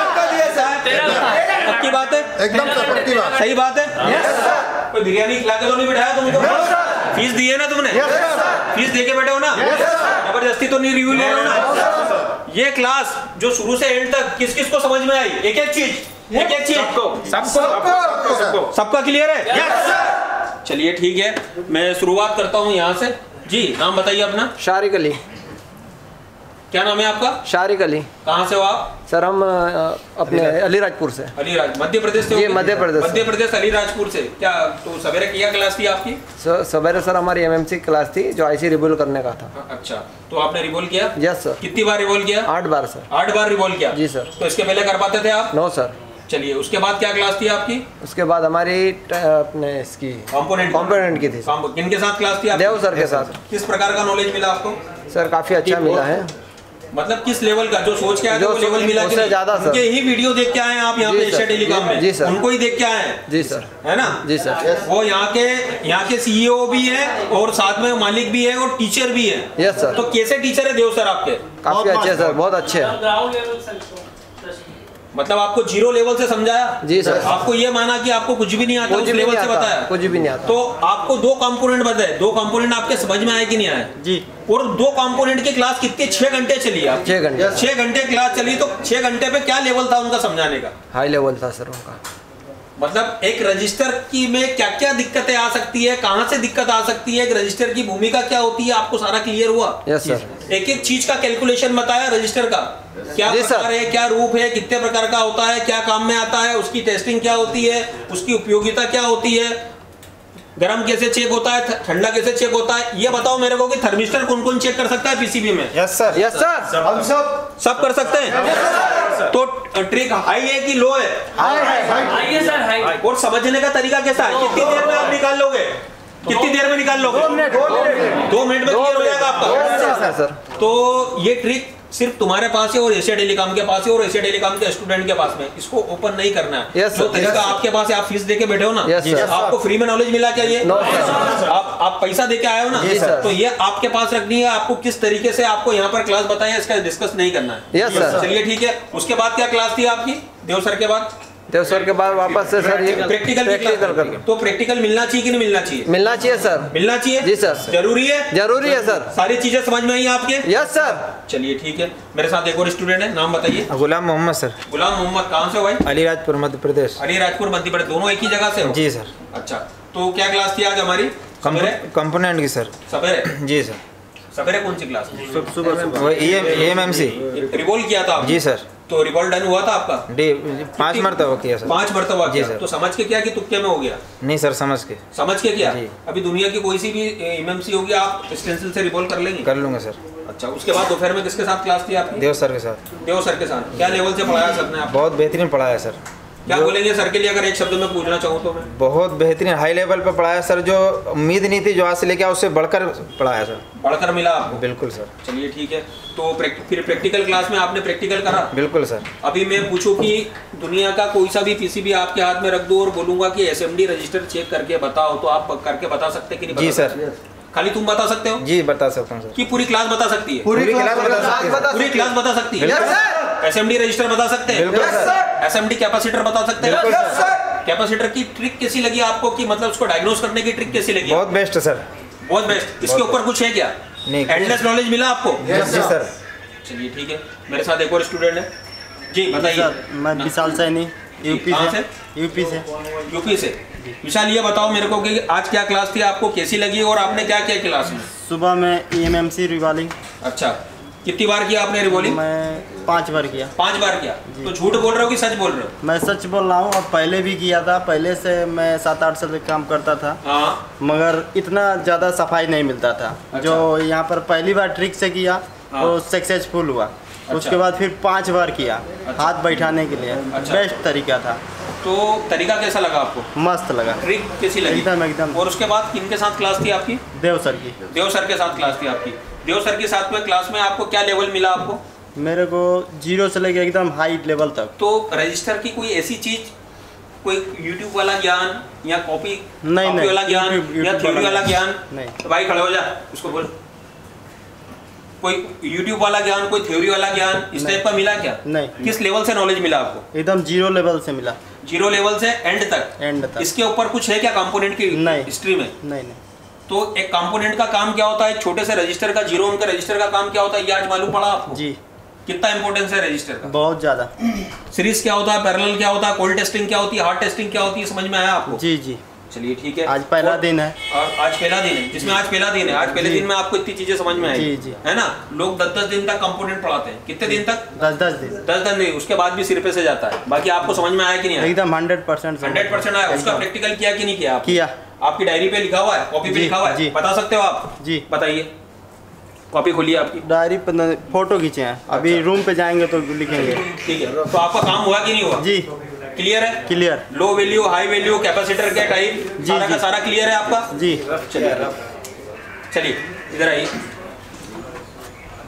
पक्की बात है? एकदम सर, पक्की बात। सही बात है? कोई बिरयानी खिला के तो नहीं बिठाया तुमको? फीस दी है ना तुमने? फीस दे के बैठे हो ना? जबरदस्ती तो नहीं रिव्यू ले रहे हो ना? ये क्लास जो शुरू से एंड तक किस किस को समझ में आई? एक एक चीज, एक एक चीज सबको सबका क्लियर है? yes, चलिए ठीक है, मैं शुरुआत करता हूँ यहाँ से। जी नाम बताइए अपना। शारिक अली। क्या नाम है आपका? शारिक अली। कहाँ से हो आप? सर हम अपने अलीराजपुर से। अलीराज मध्य प्रदेश से? जी मध्य प्रदेश। मध्य प्रदेश अलीराजपुर से। क्या तो सवेरे किया क्लास थी आपकी? सवेरे सर हमारी एमएमसी क्लास थी जो आईसी रिवॉल्व करने का था। अच्छा, तो आपने रिवॉल्व किया? Yes sir. कितनी बार रिवॉल्व किया? आठ बार सर। आठ बार रिवॉल्व किया? जी सर। तो इसके पहले कर पाते थे आप? No sir. चलिए, उसके बाद क्या क्लास थी आपकी? उसके बाद हमारी अपने इसकी कंपोनेंट कंपोनेंट की थी। किनके साथ क्लास थी आपकी? देव सर के साथ। किस प्रकार का नॉलेज मिला आपको? सर काफ़ी अच्छा मिला है। मतलब किस लेवल का जो सोच के आए थे वो लेवल मिला कि ज्यादा सर। उनके ही वीडियो देख के आए हैं आप यहाँ पे एशिया टेलीकॉम में? जी सर। उनको ही देख के आए हैं? जी सर। है ना? जी सर। वो यहाँ के यहाँ के सीईओ भी है और साथ में मालिक भी है और टीचर भी है। Yes sir. तो कैसे टीचर है देव सर आपके? काफी अच्छे सर, बहुत अच्छे हैं। मतलब आपको जीरो लेवल से समझाया? जी सर। आपको ये माना कि आपको कुछ भी नहीं आता, उस लेवल से बताया? कुछ भी नहीं आता। तो आपको दो कंपोनेंट बताए, दो कंपोनेंट आपके समझ में आए कि नहीं आए? जी। और दो कंपोनेंट की क्लास कितने, छह घंटे चली आप? छह घंटे। छह घंटे क्लास चली, तो छह घंटे पे क्या लेवल था उनका समझाने का? हाई लेवल था सर उनका। मतलब एक रजिस्टर की में क्या क्या दिक्कतें आ सकती है, कहाँ से दिक्कत आ सकती है, एक रजिस्टर की भूमिका क्या होती है, आपको सारा क्लियर हुआ? Yes sir. एक एक चीज का कैलकुलेशन बताया रजिस्टर का, क्या प्रकार है, क्या रूप है, कितने प्रकार का होता है, क्या काम में आता है, उसकी टेस्टिंग क्या होती है, उसकी उपयोगिता क्या होती है, गर्म कैसे चेक होता है, ठंडा कैसे चेक होता है। ये बताओ मेरे को कि थर्मिस्टर कौन कौन चेक कर सकता है पीसीबी में? Yes sir. Yes sir. हम सब सब कर सकते हैं। तो ट्रिक हाई है कि लो है? हाई है सर, हाई। और समझने का तरीका कैसा है? कितनी देर में आप निकाल लोगे? कितनी देर में निकाल लोगे? दो मिनट दो मिनट में क्लियर हो जाएगा आपका सर। तो ये ट्रिक सिर्फ तुम्हारे पास है और एशिया टेलीकॉम के पास है और एशिया टेलीकॉम के स्टूडेंट के पास में, इसको ओपन नहीं करना है। yes, जो तरीका आपके पास है, आप फीस देके बैठे हो ना, yes, आपको फ्री में नॉलेज मिला क्या? ये no, आप आप पैसा देके आए हो ना, yes, तो ये आपके पास रखनी है। आपको किस तरीके से आपको यहाँ पर क्लास बताएं, इसका डिस्कस नहीं करना है। yes, चलिए ठीक है। उसके बाद क्या क्लास थी आपकी देव सर के बाद? देव सर के बाद वापस से सर ये प्रैक्टिकल प्रैक्टिकल कर। तो प्रैक्टिकल मिलना चाहिए कि नहीं मिलना चाहिए? मिलना चाहिए सर। मिलना चाहिए? जी सर। जरूरी है? जरूरी है सर। सारी चीजें समझ में आई आपके? Yes sir. चलिए ठीक है। मेरे साथ एक और स्टूडेंट है, नाम बताइए। गुलाम मोहम्मद सर। गुलाम मोहम्मद, कहाँ से हो भाई? अलीराजपुर मध्य प्रदेश। अलीराजपुर मध्य प्रदेश, दोनों एक ही जगह से हो? जी सर। अच्छा, तो क्या क्लास थी आज हमारी? कंपोनेंट की सर। सवेरे? जी सर। सवेरे कौन सी क्लास? सुबह एएमएमसी रिवॉल्व किया था? जी सर। तो रिवॉल्व डन हुआ था आपका? पाँच मरतबा किया सर। पाँच मरतबा जी किया। सर। तो समझ के किया कि तुक्के में हो गया? नहीं सर, समझ के। समझ के किया? जी। अभी दुनिया की कोई सी भी एमएमसी होगी आप स्टेंसिल से रिवॉल्व कर लेंगे? कर लूंगा सर। अच्छा, उसके बाद दोपहर में किसके साथ क्लास थी आपकी? देव सर के साथ। देव सर के साथ। क्या लेवल से पढ़ाया सर ने? बहुत बेहतरीन पढ़ाया सर। क्या बोलेंगे सर के लिए अगर एक शब्द में पूछना चाहूँ तो मैं? बहुत बेहतरीन हाई लेवल पे पढ़ाया सर, जो उम्मीद नहीं थी जो आज से लेके उससे बढ़कर पढ़ाया सर। बढ़कर मिला आपको? बिल्कुल सर। चलिए ठीक है। तो फिर प्रैक्टिकल क्लास में आपने प्रैक्टिकल करा? बिल्कुल सर। अभी मैं पूछूं कि दुनिया का कोई सा भी पीसीबी आपके हाथ में रख दो और बोलूंगा कि एसएमडी रजिस्टर चेक करके बताओ, तो आप करके बता सकते कि नहीं बता जी सर। सकते? खाली तुम बता सकते हो? जी बता सकता हूँ सर। कि पूरी क्लास बता सकती है? पूरी क्लास बता सकती है। पूरी क्लास बता सकती है? एसएमडी रजिस्टर बता सकते हैं? एसएमडी कैपेसिटर बता सकते हैं? कैपेसिटर की ट्रिक कैसी लगी आपको, कि मतलब उसको डायग्नोज करने की ट्रिक कैसी लगी? बहुत बेस्ट सर। बहुत बेस्ट। इसके ऊपर कुछ है क्या? नहीं। एंडलेस नॉलेज मिला आपको? जी सर। चलिए ठीक है। मेरे साथ एक और स्टूडेंट है जी, बताइए। मैं विशाल सैनी, यूपी से। यूपी से यूपी से। विशाल, ये बताओ मेरे को कि आज क्या क्लास थी, आपको कैसी लगी और आपने क्या किया क्लास में? सुबह में ईएमएमसी रिवॉल्विंग। अच्छा, कितनी बार किया आपने रिवॉल्विंग? मैं पांच बार किया। पांच बार किया? तो झूठ बोल रहे हो कि सच बोल रहे हो? मैं सच बोल रहा हूँ, और पहले भी किया था। पहले से मैं सात आठ साल से काम करता था। हाँ। मगर इतना ज़्यादा सफाई नहीं मिलता था। अच्छा। जो यहाँ पर पहली बार ट्रिक से किया हाँ। वो सक्सेसफुल हुआ। अच्छा। उसके बाद फिर पांच बार किया। अच्छा। हाथ बैठाने के लिए। अच्छा। बेस्ट तरीका था। तो तरीका कैसा लगा आपको? मस्त लगा। ट्रिक कैसी लगी? एकदम एकदम। और उसके बाद किनके साथ क्लास थी आपकी? देव सर की। देव सर के साथ क्लास थी आपकी। देव सर के साथ में क्लास में आपको क्या लेवल मिला आपको? मेरे को जीरो से लेकर एकदम हाई लेवल तक। तो रजिस्टर की कोई ऐसी चीज, कोई यूट्यूब वाला ज्ञान या कॉपी नहीं नहीं वाला ज्ञान या थ्योरी वाला ज्ञान? नहीं। तो भाई खड़े हो जा, उसको बोल। कोई यूट्यूब वाला ज्ञान, कोई थ्योरी वाला ज्ञान इस टाइप का मिला क्या? नहीं। किस लेवल से नॉलेज मिला आपको? एकदम जीरो लेवल से मिला। जीरो लेवल से एंड तक? एंड तक। इसके ऊपर कुछ है क्या कंपोनेंट की हिस्ट्री में? नहीं नहीं। तो एक कंपोनेंट का काम क्या होता है, एक छोटे से रजिस्टर का, जीरो ओम का रजिस्टर का काम क्या होता है, ये आज मालूम पड़ा आपको? जी। कितना इंपॉर्टेंस है रजिस्टर का? बहुत ज्यादा। सीरीज क्या होता है, पैरेलल क्या होता है, कोल्ड टेस्टिंग क्या होती है, हार्ड टेस्टिंग क्या होती है, समझ में आया आपको? जी जी। चलिए ठीक है। आज पहला दिन है। आज पहला दिन है, जिसमें आज पहला दिन है। आज पहले दिन में आपको इतनी चीजें समझ में आई जी जी। है ना? लोग दस दस दिन तक कंपोनेंट पढ़ाते हैं। कितने दिन तक? दस दस दिन। दस दिन नहीं, उसके बाद भी सिर पे से जाता है। बाकी आपको समझ में आया कि नहीं आया? एकदम हंड्रेड परसेंट। हंड्रेड परसेंट आया। उसका प्रैक्टिकल किया कि नहीं किया? किया। आपकी डायरी पे लिखा हुआ है, कॉपी पे लिखा हुआ है, बता सकते हो आप? जी। बताइए, कॉपी खोलिए आपकी। डायरी पर फोटो खींचे हैं। अभी अच्छा। रूम पे जाएंगे तो लिखेंगे। ठीक है। तो आपका काम हुआ कि नहीं हुआ? जी। क्लियर है? Clear. Low value, high value, capacitor के टाइप सारा का सारा क्लियर है आपका? जी। चलिए चलिए इधर आइए।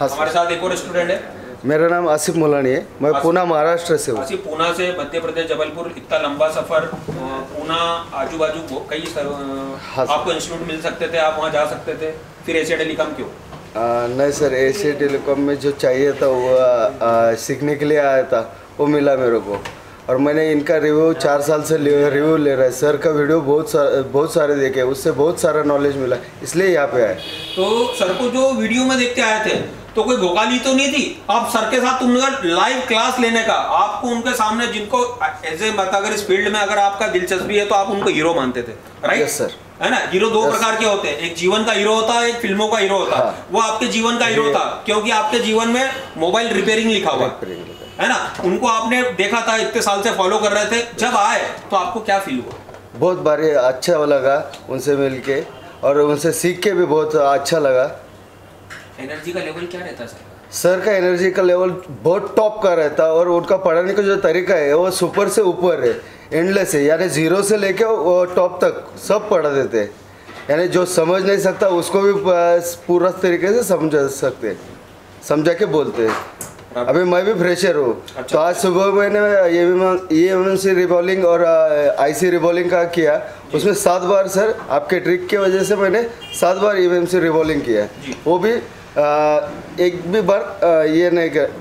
हाँ हमारे साथ एक और स्टूडेंट है। मेरा नाम आसिफ मुलानी है, मैं पूना महाराष्ट्र से हूँ। आसिफ पूना से, मध्य प्रदेश जबलपुर, इतना लंबा सफ़र, पूना आजू बाजू कई हाँ आपको इंस्टीट्यूट मिल सकते थे, आप वहाँ जा सकते थे, फिर एशिया टेलीकॉम क्यों? आ, नहीं सर, एशिया टेलीकॉम में जो चाहिए था वो आ, सीखने के लिए आया था, वो मिला मेरे को। और मैंने इनका रिव्यू चार साल से रिव्यू ले रहा है। सर का वीडियो बहुत सारे बहुत सारे देखे, उससे बहुत सारा नॉलेज मिला, इसलिए यहाँ पे आए। तो सर को जो वीडियो में देखते आए थे तो कोई भोकाली तो नहीं थी? आप सर के साथ उनका लाइव क्लास लेने का, आपको उनके सामने जिनको ऐसे अगर इस फील्ड में अगर आपका दिलचस्पी है तो आप उनको हीरो मानते थे, राइट? Yes sir. है ना? हीरो दो प्रकार के होते हैं, एक जीवन का हीरो होता है, एक फिल्मों का हीरो होता है। हाँ। वो आपके जीवन का हीरो था क्योंकि आपके जीवन में मोबाइल रिपेयरिंग लिखा हुआ है ना। उनको आपने देखा था, इतने साल से फॉलो कर रहे थे, जब आए तो आपको क्या फील हुआ? बहुत बारी अच्छा लगा उनसे मिलके, और उनसे सीख के भी बहुत अच्छा लगा। एनर्जी का लेवल क्या रहता है सर? सर का एनर्जी का लेवल बहुत टॉप का रहता है, और उनका पढ़ाने का जो तरीका है वो सुपर से ऊपर है, एंडलेस है। यानी जीरो से लेके वो टॉप तक सब पढ़ा देते हैं। यानी जो समझ नहीं सकता उसको भी पूरा तरीके से समझा सकते, समझा के बोलते हैं। अभी मैं भी फ्रेशर हूँ। अच्छा। तो आज सुबह मैंने ये भी ये एम सी रिबॉलिंग और आईसी रिबॉलिंग का किया, उसमें सात बार सर आपके ट्रिक की वजह से मैंने सात बार ई एम सी रिबॉलिंग किया, वो भी आ, एक भी बार आ, ये नहीं कर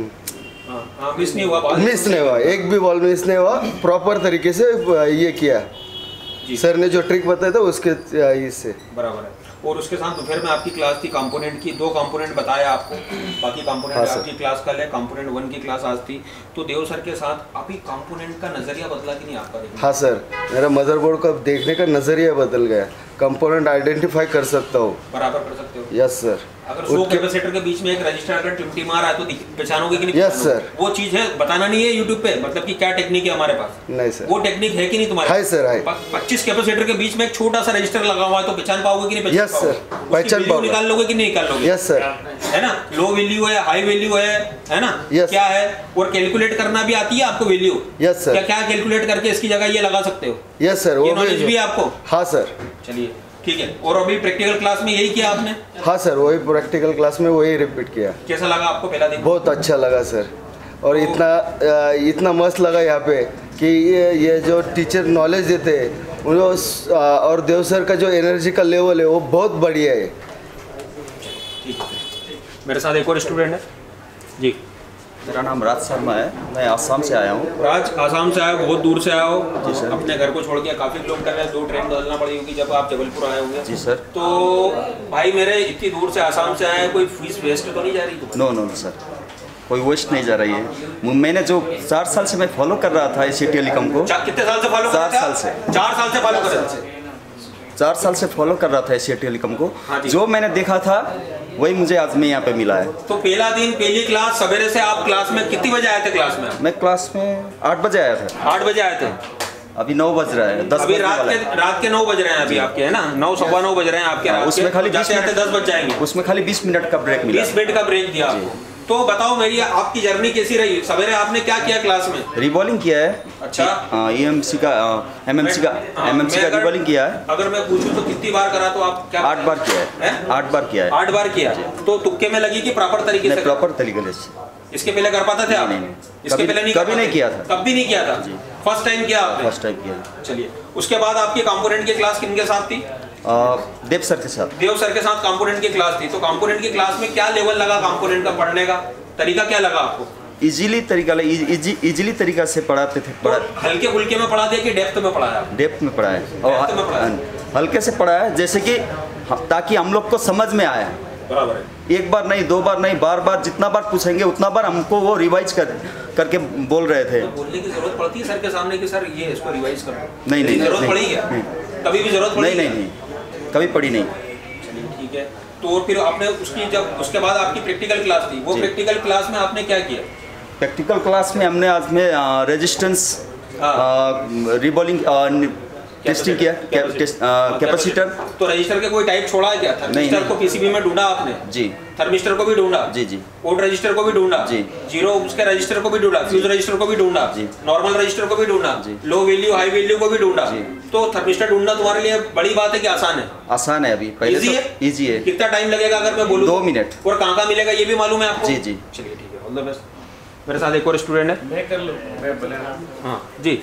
मिस नहीं हुआ, मिस नहीं हुआ, एक भी बॉल मिस नहीं हुआ, प्रॉपर तरीके से ये किया। सर ने जो ट्रिक बताया था उसके इससे बराबर है। और उसके साथ दोपहर में आपकी क्लास थी कंपोनेंट की, दो कंपोनेंट बताया आपको, बाकी कंपोनेंट हाँ आपकी क्लास कल है, कंपोनेंट वन की क्लास आज थी। तो देव सर के साथ अभी कंपोनेंट का नजरिया बदला कि नहीं आपका? हाँ सर, मेरा मदरबोर्ड का देखने का नजरिया बदल गया, कंपोनेंट आइडेंटिफाई कर सकता हूँ, बराबर कर सकते हो। Yes sir. अगर सौ कैपेसिटर के बीच में एक रजिस्टर अगर टिमटिमा आ रहा है तो पहचानोगे कि नहीं? Yes sir. वो चीज है, बताना नहीं है यूट्यूब पे, मतलब कि क्या टेक्निक है हमारे पास? नहीं सर। वो टेक्निक है कि नहीं तुम्हारे? है सर, है। पच्चीस कैपेसिटर के बीच में एक छोटा सा रजिस्टर लगा हुआ है तो पहचान पाओगे कि नहीं? यस सर, पहचान पाओगे, निकाल लोगे कि नहीं निकाल लोगे? Yes sir. है ना? लो वैल्यू है, हाई वैल्यू है, है ना? क्या है? और कैलकुलेट करना भी आती है आपको वैल्यू? Yes sir. क्या क्या कैलकुलेट करके इसकी जगह ये लगा सकते हो? Yes sir. वो नॉलेज भी है आपको? हाँ सर। चलिए ठीक है। और अभी प्रैक्टिकल क्लास में यही किया आपने? हाँ सर, वही प्रैक्टिकल क्लास में वही रिपीट किया। कैसा लगा आपको पहला दिन? बहुत अच्छा लगा सर, और इतना इतना मस्त लगा यहाँ पे कि ये ये जो टीचर नॉलेज देते हैं उनको, और देव सर का जो एनर्जी का लेवल है वो बहुत बढ़िया है। ठीक है, मेरे साथ एक और स्टूडेंट है जी। मेरा नाम राज शर्मा है, मैं आसाम से आया हूँ। राज, आसाम से आया हो, बहुत दूर से आया हो? जी सर। अपने घर को छोड़ के काफ़ी किलोमीटर है, दो ट्रेन बदलना पड़ी होगी जब आप जबलपुर आए होंगे? जी सर। तो भाई मेरे इतनी दूर से आसाम से आया, कोई फीस वेस्ट तो नहीं जा रही? नो नो सर, कोई वेस्ट नहीं जा रही है। मैंने जो चार साल से मैं फॉलो कर रहा था एशिया टेलीकॉम को। कितने साल से फॉलो कर रहा था? चार साल से। चार साल से फॉलो कर रहा था? चार साल से फॉलो कर रहा था एशिया टेलीकॉम को। हाँ, जो मैंने देखा था वही मुझे आज में यहाँ पे मिला है। तो पहला दिन, पहली क्लास, सवेरे से आप क्लास में कितनी बजे आए थे? क्लास में मैं क्लास में आठ बजे आया था। आठ बजे आए थे? अभी नौ बज रहा है, दस अभी रात के रात के नौ बज रहे हैं अभी आपके, है ना? नौ सवा नौ बज रहे हैं आपके। उसमें खाली जाते जाते दस बज जाएंगे। उसमें खाली बीस मिनट का ब्रेक मिला। बीस मिनट का ब्रेक दिया आपको। तो बताओ मेरी आपकी जर्नी कैसी रही? सवेरे आपने क्या किया क्लास में? रिबॉलिंग किया है। अच्छा। ईएमसी का, एमएमसी का, एमएमसी का रिबॉलिंग किया है। अगर मैं पूछूं तो कितनी बार करा तो आप क्या? आठ बार किया है। आठ बार किया है। आठ बार किया। तो तुक्के में लगी कि प्रॉपर तरीके से? प्रॉपर तरीके से। इसके पहले कर पाते थे आप? इसके पहले नहीं? कभी नहीं किया था। कभी नहीं किया था? फर्स्ट टाइम किया आपने? फर्स्ट टाइम किया। चलिए, उसके बाद आपकी कंपोनेंट की क्लास किनके साथ थी? देव सर के साथ। देव सर के साथ कंपोनेंट की क्लास थी। तो कंपोनेंट की क्लास में क्या लेवल लगा कंपोनेंट का पढ़ने का? तरीका क्या लगा आपको? इजीली तरीका इजी, इजीली तरीका से पढ़ाते थे। पढ़ा हल्के फुल्के में पढ़ा दिया कि डेप्थ में पढ़ाया? डेप्थ में पढ़ाया और हल्के से पढ़ाया, जैसे कि ताकि हम लोग को समझ में आए। बराबर है। एक बार नहीं, दो बार नहीं, बार बार जितना बार पूछेंगे उतना बार हमको वो रिवाइज कर करके बोल रहे थे। बोलने की जरूरत पड़ती है सर के सामने कि सर ये इसको रिवाइज करो? नहीं नहीं, जरूरत पड़ी है? कभी भी जरूरत पड़ी? नहीं नहीं, कभी पड़ी नहीं। चलिए ठीक है। तो फिर आपने उसकी जब उसके बाद आपकी प्रैक्टिकल क्लास थी, वो प्रैक्टिकल क्लास में आपने क्या किया? प्रैक्टिकल क्लास में हमने आज में रेजिस्टेंस, रिबॉलिंग, टेस्टिंग किया कैपेसिटर। तो रजिस्टर के कोई टाइप छोड़ा है क्या? थर्मिस्टर को पीसीबी में ढूंढा आपने? जी। थर्मिस्टर को भी ढूंढा? जी जी। कोड रजिस्टर को भी ढूंढा? जी। जीरो उसके रजिस्टर को भी ढूंढा? फ्यूज रजिस्टर को भी ढूंढा? जी। नॉर्मल रजिस्टर को भी ढूंढा? लो वैल्यू हाई वैल्यू को भी ढूंढा? तो थर्मिस्टर ढूंढना तुम्हारे लिए बड़ी बात है कि आसान है? आसान है अभी, पहले इजी तो है? इजी है। कितना टाइम लगेगा अगर मैं बोलूं? दो मिनट। और कहाँ कहाँ मिलेगा ये भी मालूम है आपको? जी जी। चलिए ठीक है, ऑल द बेस्ट। मेरे साथ एक और स्टूडेंट है। मैं कर लूँ, मैं बोले हाँ जी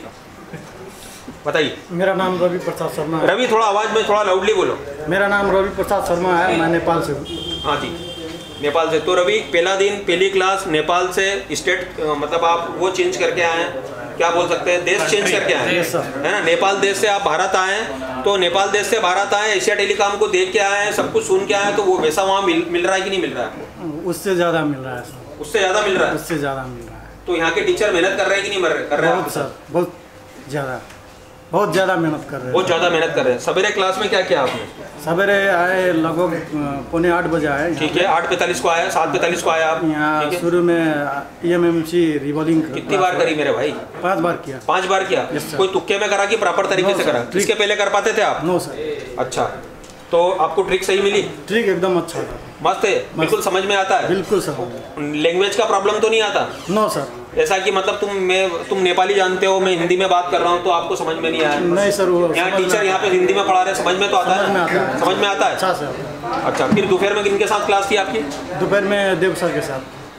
बताइए। मेरा नाम रवि प्रसाद शर्मा है। रवि थोड़ा आवाज में थोड़ा लाउडली बोलो। मेरा नाम रवि प्रसाद शर्मा है, मैं नेपाल से हूँ। हाँ जी, नेपाल से। तो रवि पहला दिन पहली क्लास नेपाल से स्टेट मतलब आप वो चेंज करके आए हैं, क्या बोल सकते हैं, देश चेंज करके आए हैं, है ना? नेपाल देश से आप भारत आए हैं, तो नेपाल देश से भारत आए, एशिया टेलीकॉम को देख के आए हैं, सब कुछ सुन के आए हैं, तो वो वैसा वहाँ मिल, मिल रहा है कि नहीं मिल रहा है? उससे ज़्यादा मिल रहा है सर। उससे ज़्यादा मिल रहा है? उससे ज़्यादा मिल रहा है। तो यहाँ के टीचर मेहनत कर रहे हैं कि नहीं कर रहे हैं? बहुत सर, बहुत ज़्यादा बहुत ज़्यादा मेहनत कर रहे हैं। बहुत ज़्यादा मेहनत कर रहे हैं। सवेरे क्लास में क्या किया आपने? सवेरे आए लगभग पौने आठ बजे आए। ठीक है, आठ पैंतालीस को आया, सात पैंतालीस को आया आप यहाँ शुरू में E M M C revolving कितनी बार करी मेरे भाई? पांच बार किया। पांच बार किया? कोई तुक्के में करा कि प्रॉपर तरीके से करा? इसके पहले कर पाते थे आप? No sir. अच्छा, तो आपको ट्रिक सही मिली? ट्रिक एकदम अच्छा था, मस्त है, बिल्कुल समझ में आता है? बिल्कुल सर। लैंग्वेज का प्रॉब्लम तो नहीं आता? No sir. ऐसा कि मतलब तुम मैं तुम नेपाली जानते हो, मैं हिंदी में बात कर रहा हूँ, तो आपको समझ में नहीं आया? नहीं सर। वो यहाँ टीचर यहाँ पे हिंदी में पढ़ा रहे, समझ में तो आता है? समझ में आता है? अच्छा सर। अच्छा, फिर दोपहर में किनके साथ क्लास थी आपकी? दोपहर में देव सर के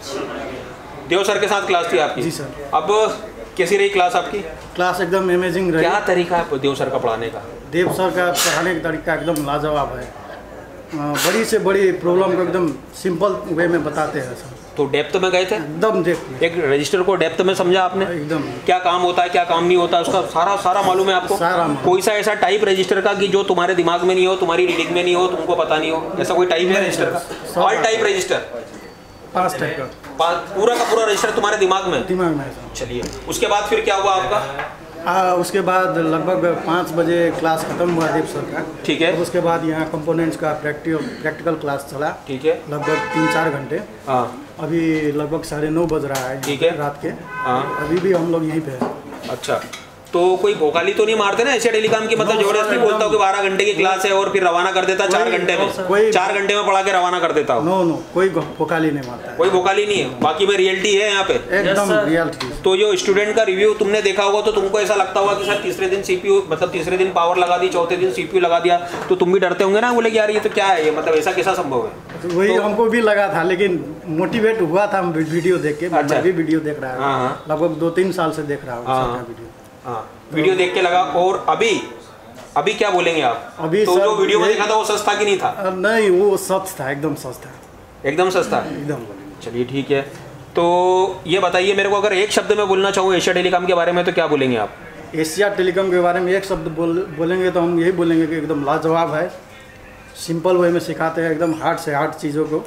साथ। देव सर के साथ क्लास थी आपकी? जी सर। अब कैसी रही क्लास आपकी? क्लास एकदम अमेजिंग रही। क्या तरीका है देव सर का पढ़ाने का? देव सर का पढ़ाने का तरीका एकदम लाजवाब है। बड़ी से बड़ी प्रॉब्लम को एकदम सिंपल वे में बताते हैं सर। तो डेप्थ में गए थे? एकदम डेप्थ। एक रजिस्टर को डेप्थ में समझा आपने? एकदम। क्या काम होता है, क्या काम नहीं होता, उसका सारा सारा मालूम है आपको? सारा। कोई सा ऐसा टाइप रजिस्टर का कि जो तुम्हारे दिमाग में नहीं हो, तुम्हारी रीडिंग में नहीं हो, तुमको पता नहीं हो, ऐसा कोई टाइप है रजिस्टर का? All type register? पांच टाइप का। पूरा का पूरा रजिस्टर तुम्हारे दिमाग में? दिमाग में। चलिए, उसके बाद फिर क्या हुआ आपका? आ, उसके बाद लगभग पाँच बजे क्लास खत्म हुआ देव सर का। ठीक है। उसके बाद यहाँ कंपोनेंट्स का प्रैक्टिकल प्रैक्टिकल क्लास चला। ठीक है। लगभग तीन चार घंटे। हाँ। अभी लगभग साढ़े नौ बज रहा है। ठीक है। रात के। हाँ। अभी भी हम लोग यहीं पे हैं। अच्छा, तो कोई भोकाली तो नहीं मारते ना एशिया टेलीकॉम की? मतलब जबरदस्ती बोलता हूँ कि बारह घंटे की क्लास है और फिर रवाना कर देता चार घंटे में, चार घंटे में पढ़ा के रवाना कर देता हूँ? नो नो, कोई भोकाली नहीं मारता। कोई भोकाली नहीं है, बाकी में रियलिटी है यहाँ पे? एकदम रियलिटी। तो जो स्टूडेंट का रिव्यू तुमने देखा होगा, तो तुमको ऐसा लगता होगा कि सर तीसरे दिन सीपीयू मतलब तीसरे दिन पावर लगा दी, चौथे दिन सीपीयू लगा दिया, तो तुम भी डरते होंगे ना, बोले कि यार ये तो क्या है, ये मतलब ऐसा कैसा संभव है? वही हमको भी लगा था, लेकिन मोटिवेट हुआ था वीडियो देख के। मैं भी वीडियो देख रहा हूँ, लगभग दो तीन साल से देख रहा हूँ वीडियो। हाँ, वीडियो देख के लगा। और अभी अभी क्या बोलेंगे आप? अभी तो जो वीडियो में देखा था वो सच था कि नहीं था? नहीं, वो सच था, एकदम सच था। एकदम सच था? एकदम। चलिए ठीक है। तो ये बताइए मेरे को, अगर एक शब्द में बोलना चाहूँ एशिया टेलीकॉम के बारे में, तो क्या बोलेंगे आप? एशिया टेलीकॉम के बारे में एक शब्द बोल बोलेंगे तो हम यही बोलेंगे कि एकदम लाजवाब है। सिंपल वे में सिखाते हैं, एकदम हार्ड से हार्ड चीज़ों को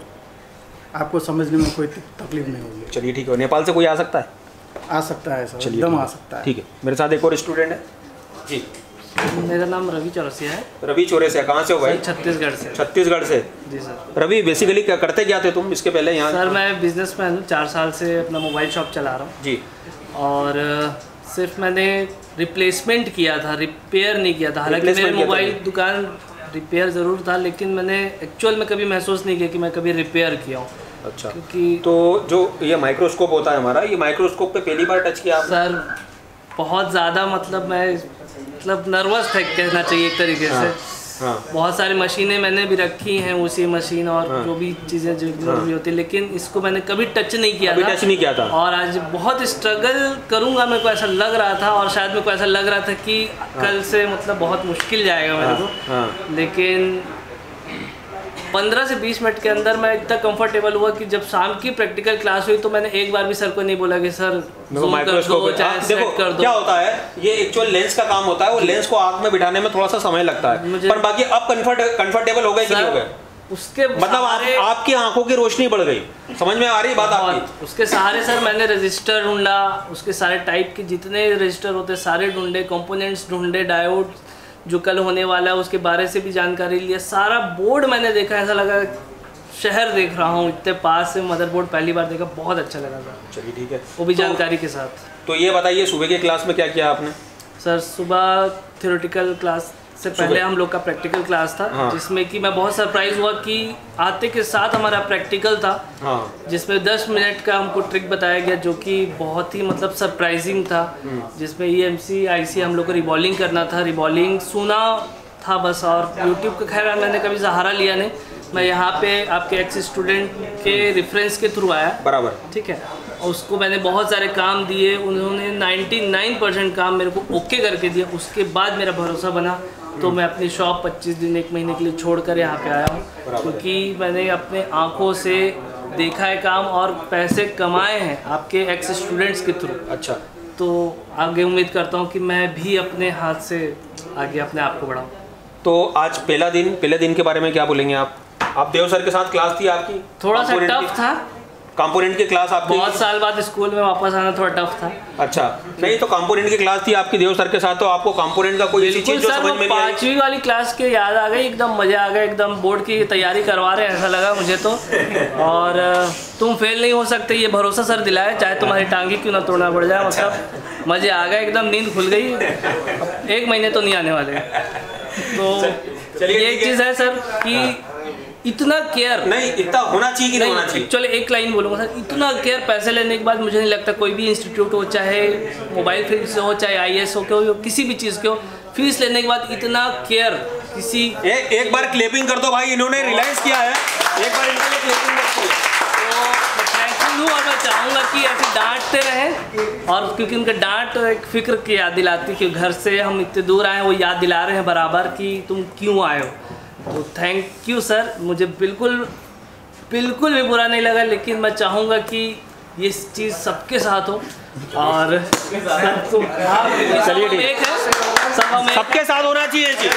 आपको समझने में कोई तकलीफ नहीं होगी। चलिए ठीक है। नेपाल से कोई आ सकता है? आ सकता है सर, एकदम आ सकता है। ठीक है। मेरे साथ एक और स्टूडेंट है जी। मेरा नाम रवि चौरसिया है। रवि चौरसिया, कहाँ से हो भाई? छत्तीसगढ़ से। छत्तीसगढ़ से? जी सर। रवि बेसिकली क्या करते क्या थे तुम इसके पहले यहाँ? सर मैं बिजनेसमैन हूँ, चार साल से अपना मोबाइल शॉप चला रहा हूँ जी। और सिर्फ मैंने रिप्लेसमेंट किया था, रिपेयर नहीं किया था। हालांकि मेरी मोबाइल दुकान रिपेयर ज़रूर था, लेकिन मैंने एक्चुअल में कभी महसूस नहीं किया कि मैं कभी रिपेयर किया हूँ। अच्छा, क्योंकि तो जो ये माइक्रोस्कोप होता है हमारा, ये माइक्रोस्कोप पे पहली बार टच किया आप? सर बहुत ज़्यादा, मतलब मैं मतलब नर्वस था कहना चाहिए एक तरीके हाँ, से। हाँ। बहुत सारी मशीनें मैंने भी रखी हैं, उसी मशीन और हाँ। जो भी चीज़ें जो हाँ। भी होती है, लेकिन इसको मैंने कभी टच नहीं किया था। टच नहीं किया था। और आज बहुत स्ट्रगल करूँगा, मेरे को ऐसा लग रहा था, और शायद मेरे को ऐसा लग रहा था कि कल से मतलब बहुत मुश्किल जाएगा मेरे को, लेकिन पंद्रह से बीस मिनट के अंदर मैं इतना कंफर्टेबल हुआ कि जब शाम की प्रैक्टिकल क्लास हुई तो मैंने एक बार भी सर को नहीं बोला कि सर ज़ूम कर दो, चाहे सेट कर दो। क्या होता है, ये एक्चुअल लेंस का काम होता है, वो लेंस को आंख में बिठाने में थोड़ा सा समय लगता है, पर बाकी अब कंफर्ट कंफर्टेबल हो गए कि नहीं हो गए? उसके मतलब आप, आपकी आंखों की रोशनी बढ़ गई, समझ में आ रही बात आपकी? उसके सहारे सर मैंने रजिस्टर ढूंढा, उसके सारे टाइप के जितने रजिस्टर होते सारे ढूंढे, कंपोनेंट्स ढूंढे, डायोड जो कल होने वाला है उसके बारे से भी जानकारी लिया, सारा बोर्ड मैंने देखा, ऐसा लगा शहर देख रहा हूँ, इतने पास से मदरबोर्ड पहली बार देखा, बहुत अच्छा लगा था। चलिए ठीक है, वो भी तो, जानकारी के साथ। तो ये बताइए सुबह की क्लास में क्या किया आपने? सर सुबह थ्योरेटिकल क्लास से पहले हम लोग का प्रैक्टिकल क्लास था। हाँ। जिसमें कि मैं बहुत सरप्राइज हुआ कि आते के साथ हमारा प्रैक्टिकल था। हाँ। जिसमें दस मिनट का हमको ट्रिक बताया गया जो कि बहुत ही मतलब सरप्राइजिंग था। जिसमें ई एम सी आई सी हम लोग को रिबॉलिंग करना था। रिबॉलिंग सुना था बस, और यूट्यूब का खैर मैंने कभी सहारा लिया नहीं। मैं यहाँ पे आपके एक्स स्टूडेंट के रेफरेंस के थ्रू आया। बराबर, ठीक है। उसको मैंने बहुत सारे काम दिए, उन्होंने निन्यानवे परसेंट काम मेरे को ओके करके दिया। उसके बाद मेरा भरोसा बना तो मैं अपनी शॉप पच्चीस दिन एक महीने के लिए छोड़कर यहाँ पे आया हूँ, क्योंकि मैंने अपने आंखों से देखा है काम और पैसे कमाए हैं आपके एक्स स्टूडेंट्स के थ्रू। अच्छा, तो आगे उम्मीद करता हूँ कि मैं भी अपने हाथ से आगे अपने आप को बढ़ाऊँ। तो आज पहला दिन, पहले दिन के बारे में क्या बोलेंगे आप? आप देव सर के साथ क्लास थी आपकी? थोड़ा सा टफ था। कंपोनेंट की क्लास आपकी? बहुत साल बाद स्कूल में वापस आना थोड़ा टफ था। अच्छा, नहीं तो कंपोनेंट की क्लास थी आपकी देव सर के साथ, तो आपको कंपोनेंट का कोई ऐसी चीज जो समझ में नहीं आई? पांचवी वाली क्लास के याद आ गई, एकदम मजा आ गया, एकदम बोर्ड की तैयारी करवा रहे हैं ऐसा लगा मुझे तो। और तुम फेल नहीं हो सकते ये भरोसा सर दिलाया, चाहे तुम्हारी टांगी क्यों ना तोड़ना पड़ जाए। मतलब मजे आ गए, एकदम नींद खुल गई। एक महीने तो नहीं आने वाले। तो ये एक चीज़ है सर कि इतना केयर नहीं, इतना होना चाहिए कि नहीं होना चाहिए? चलो एक लाइन बोलूँगा सर, इतना केयर पैसे लेने के बाद मुझे नहीं लगता कोई भी इंस्टीट्यूट हो, चाहे मोबाइल फीस से हो, चाहे आई ए एस हो के हो, किसी भी चीज़ के हो, फीस लेने के बाद इतना केयर किसी ए, एक बार क्लेपिंग कर दो भाई, इन्होंने रियलाइज किया है। एक बार इनके लिए क्लेपिंग कर दो। तो थैंकफुल हूँ और मैं चाहूँगा कि ऐसे डांटते रहें, और क्योंकि उनका डांट एक फ़िक्र की याद दिलाती कि घर से हम इतने दूर आए, वो याद दिला रहे हैं बराबर कि तुम क्यों आए हो। तो थैंक यू सर, मुझे बिल्कुल बिल्कुल भी बुरा नहीं लगा, लेकिन मैं चाहूँगा कि ये चीज़ सबके साथ हो। और चलिए ठीक है, सबके साथ होना चाहिए जी।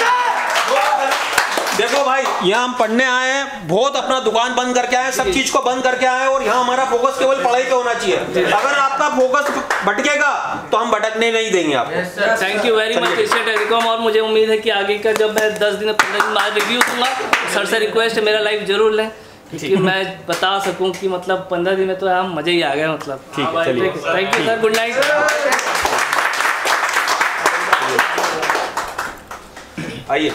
देखो भाई, यहाँ हम पढ़ने आए हैं, बहुत अपना दुकान बंद करके आए हैं, सब चीज को बंद करके आए हैं, और यहाँ हमारा फोकस केवल पढ़ाई पे होना चाहिए। अगर आपका फोकस भटकेगा तो हम भटकने नहीं देंगे आपको। Thank you very much Asia Telecom. और मुझे उम्मीद है कि आगे का जब मैं दस दिन पंद्रह दिन बाद रिव्यू दूंगा, सर से रिक्वेस्ट है मेरा लाइव जरूर लें, कि मैं बता सकूं कि मतलब पंद्रह दिन में तो हम मजे ही आ गए। मतलब ठीक है, चलिए, thank you sir, good night. आइए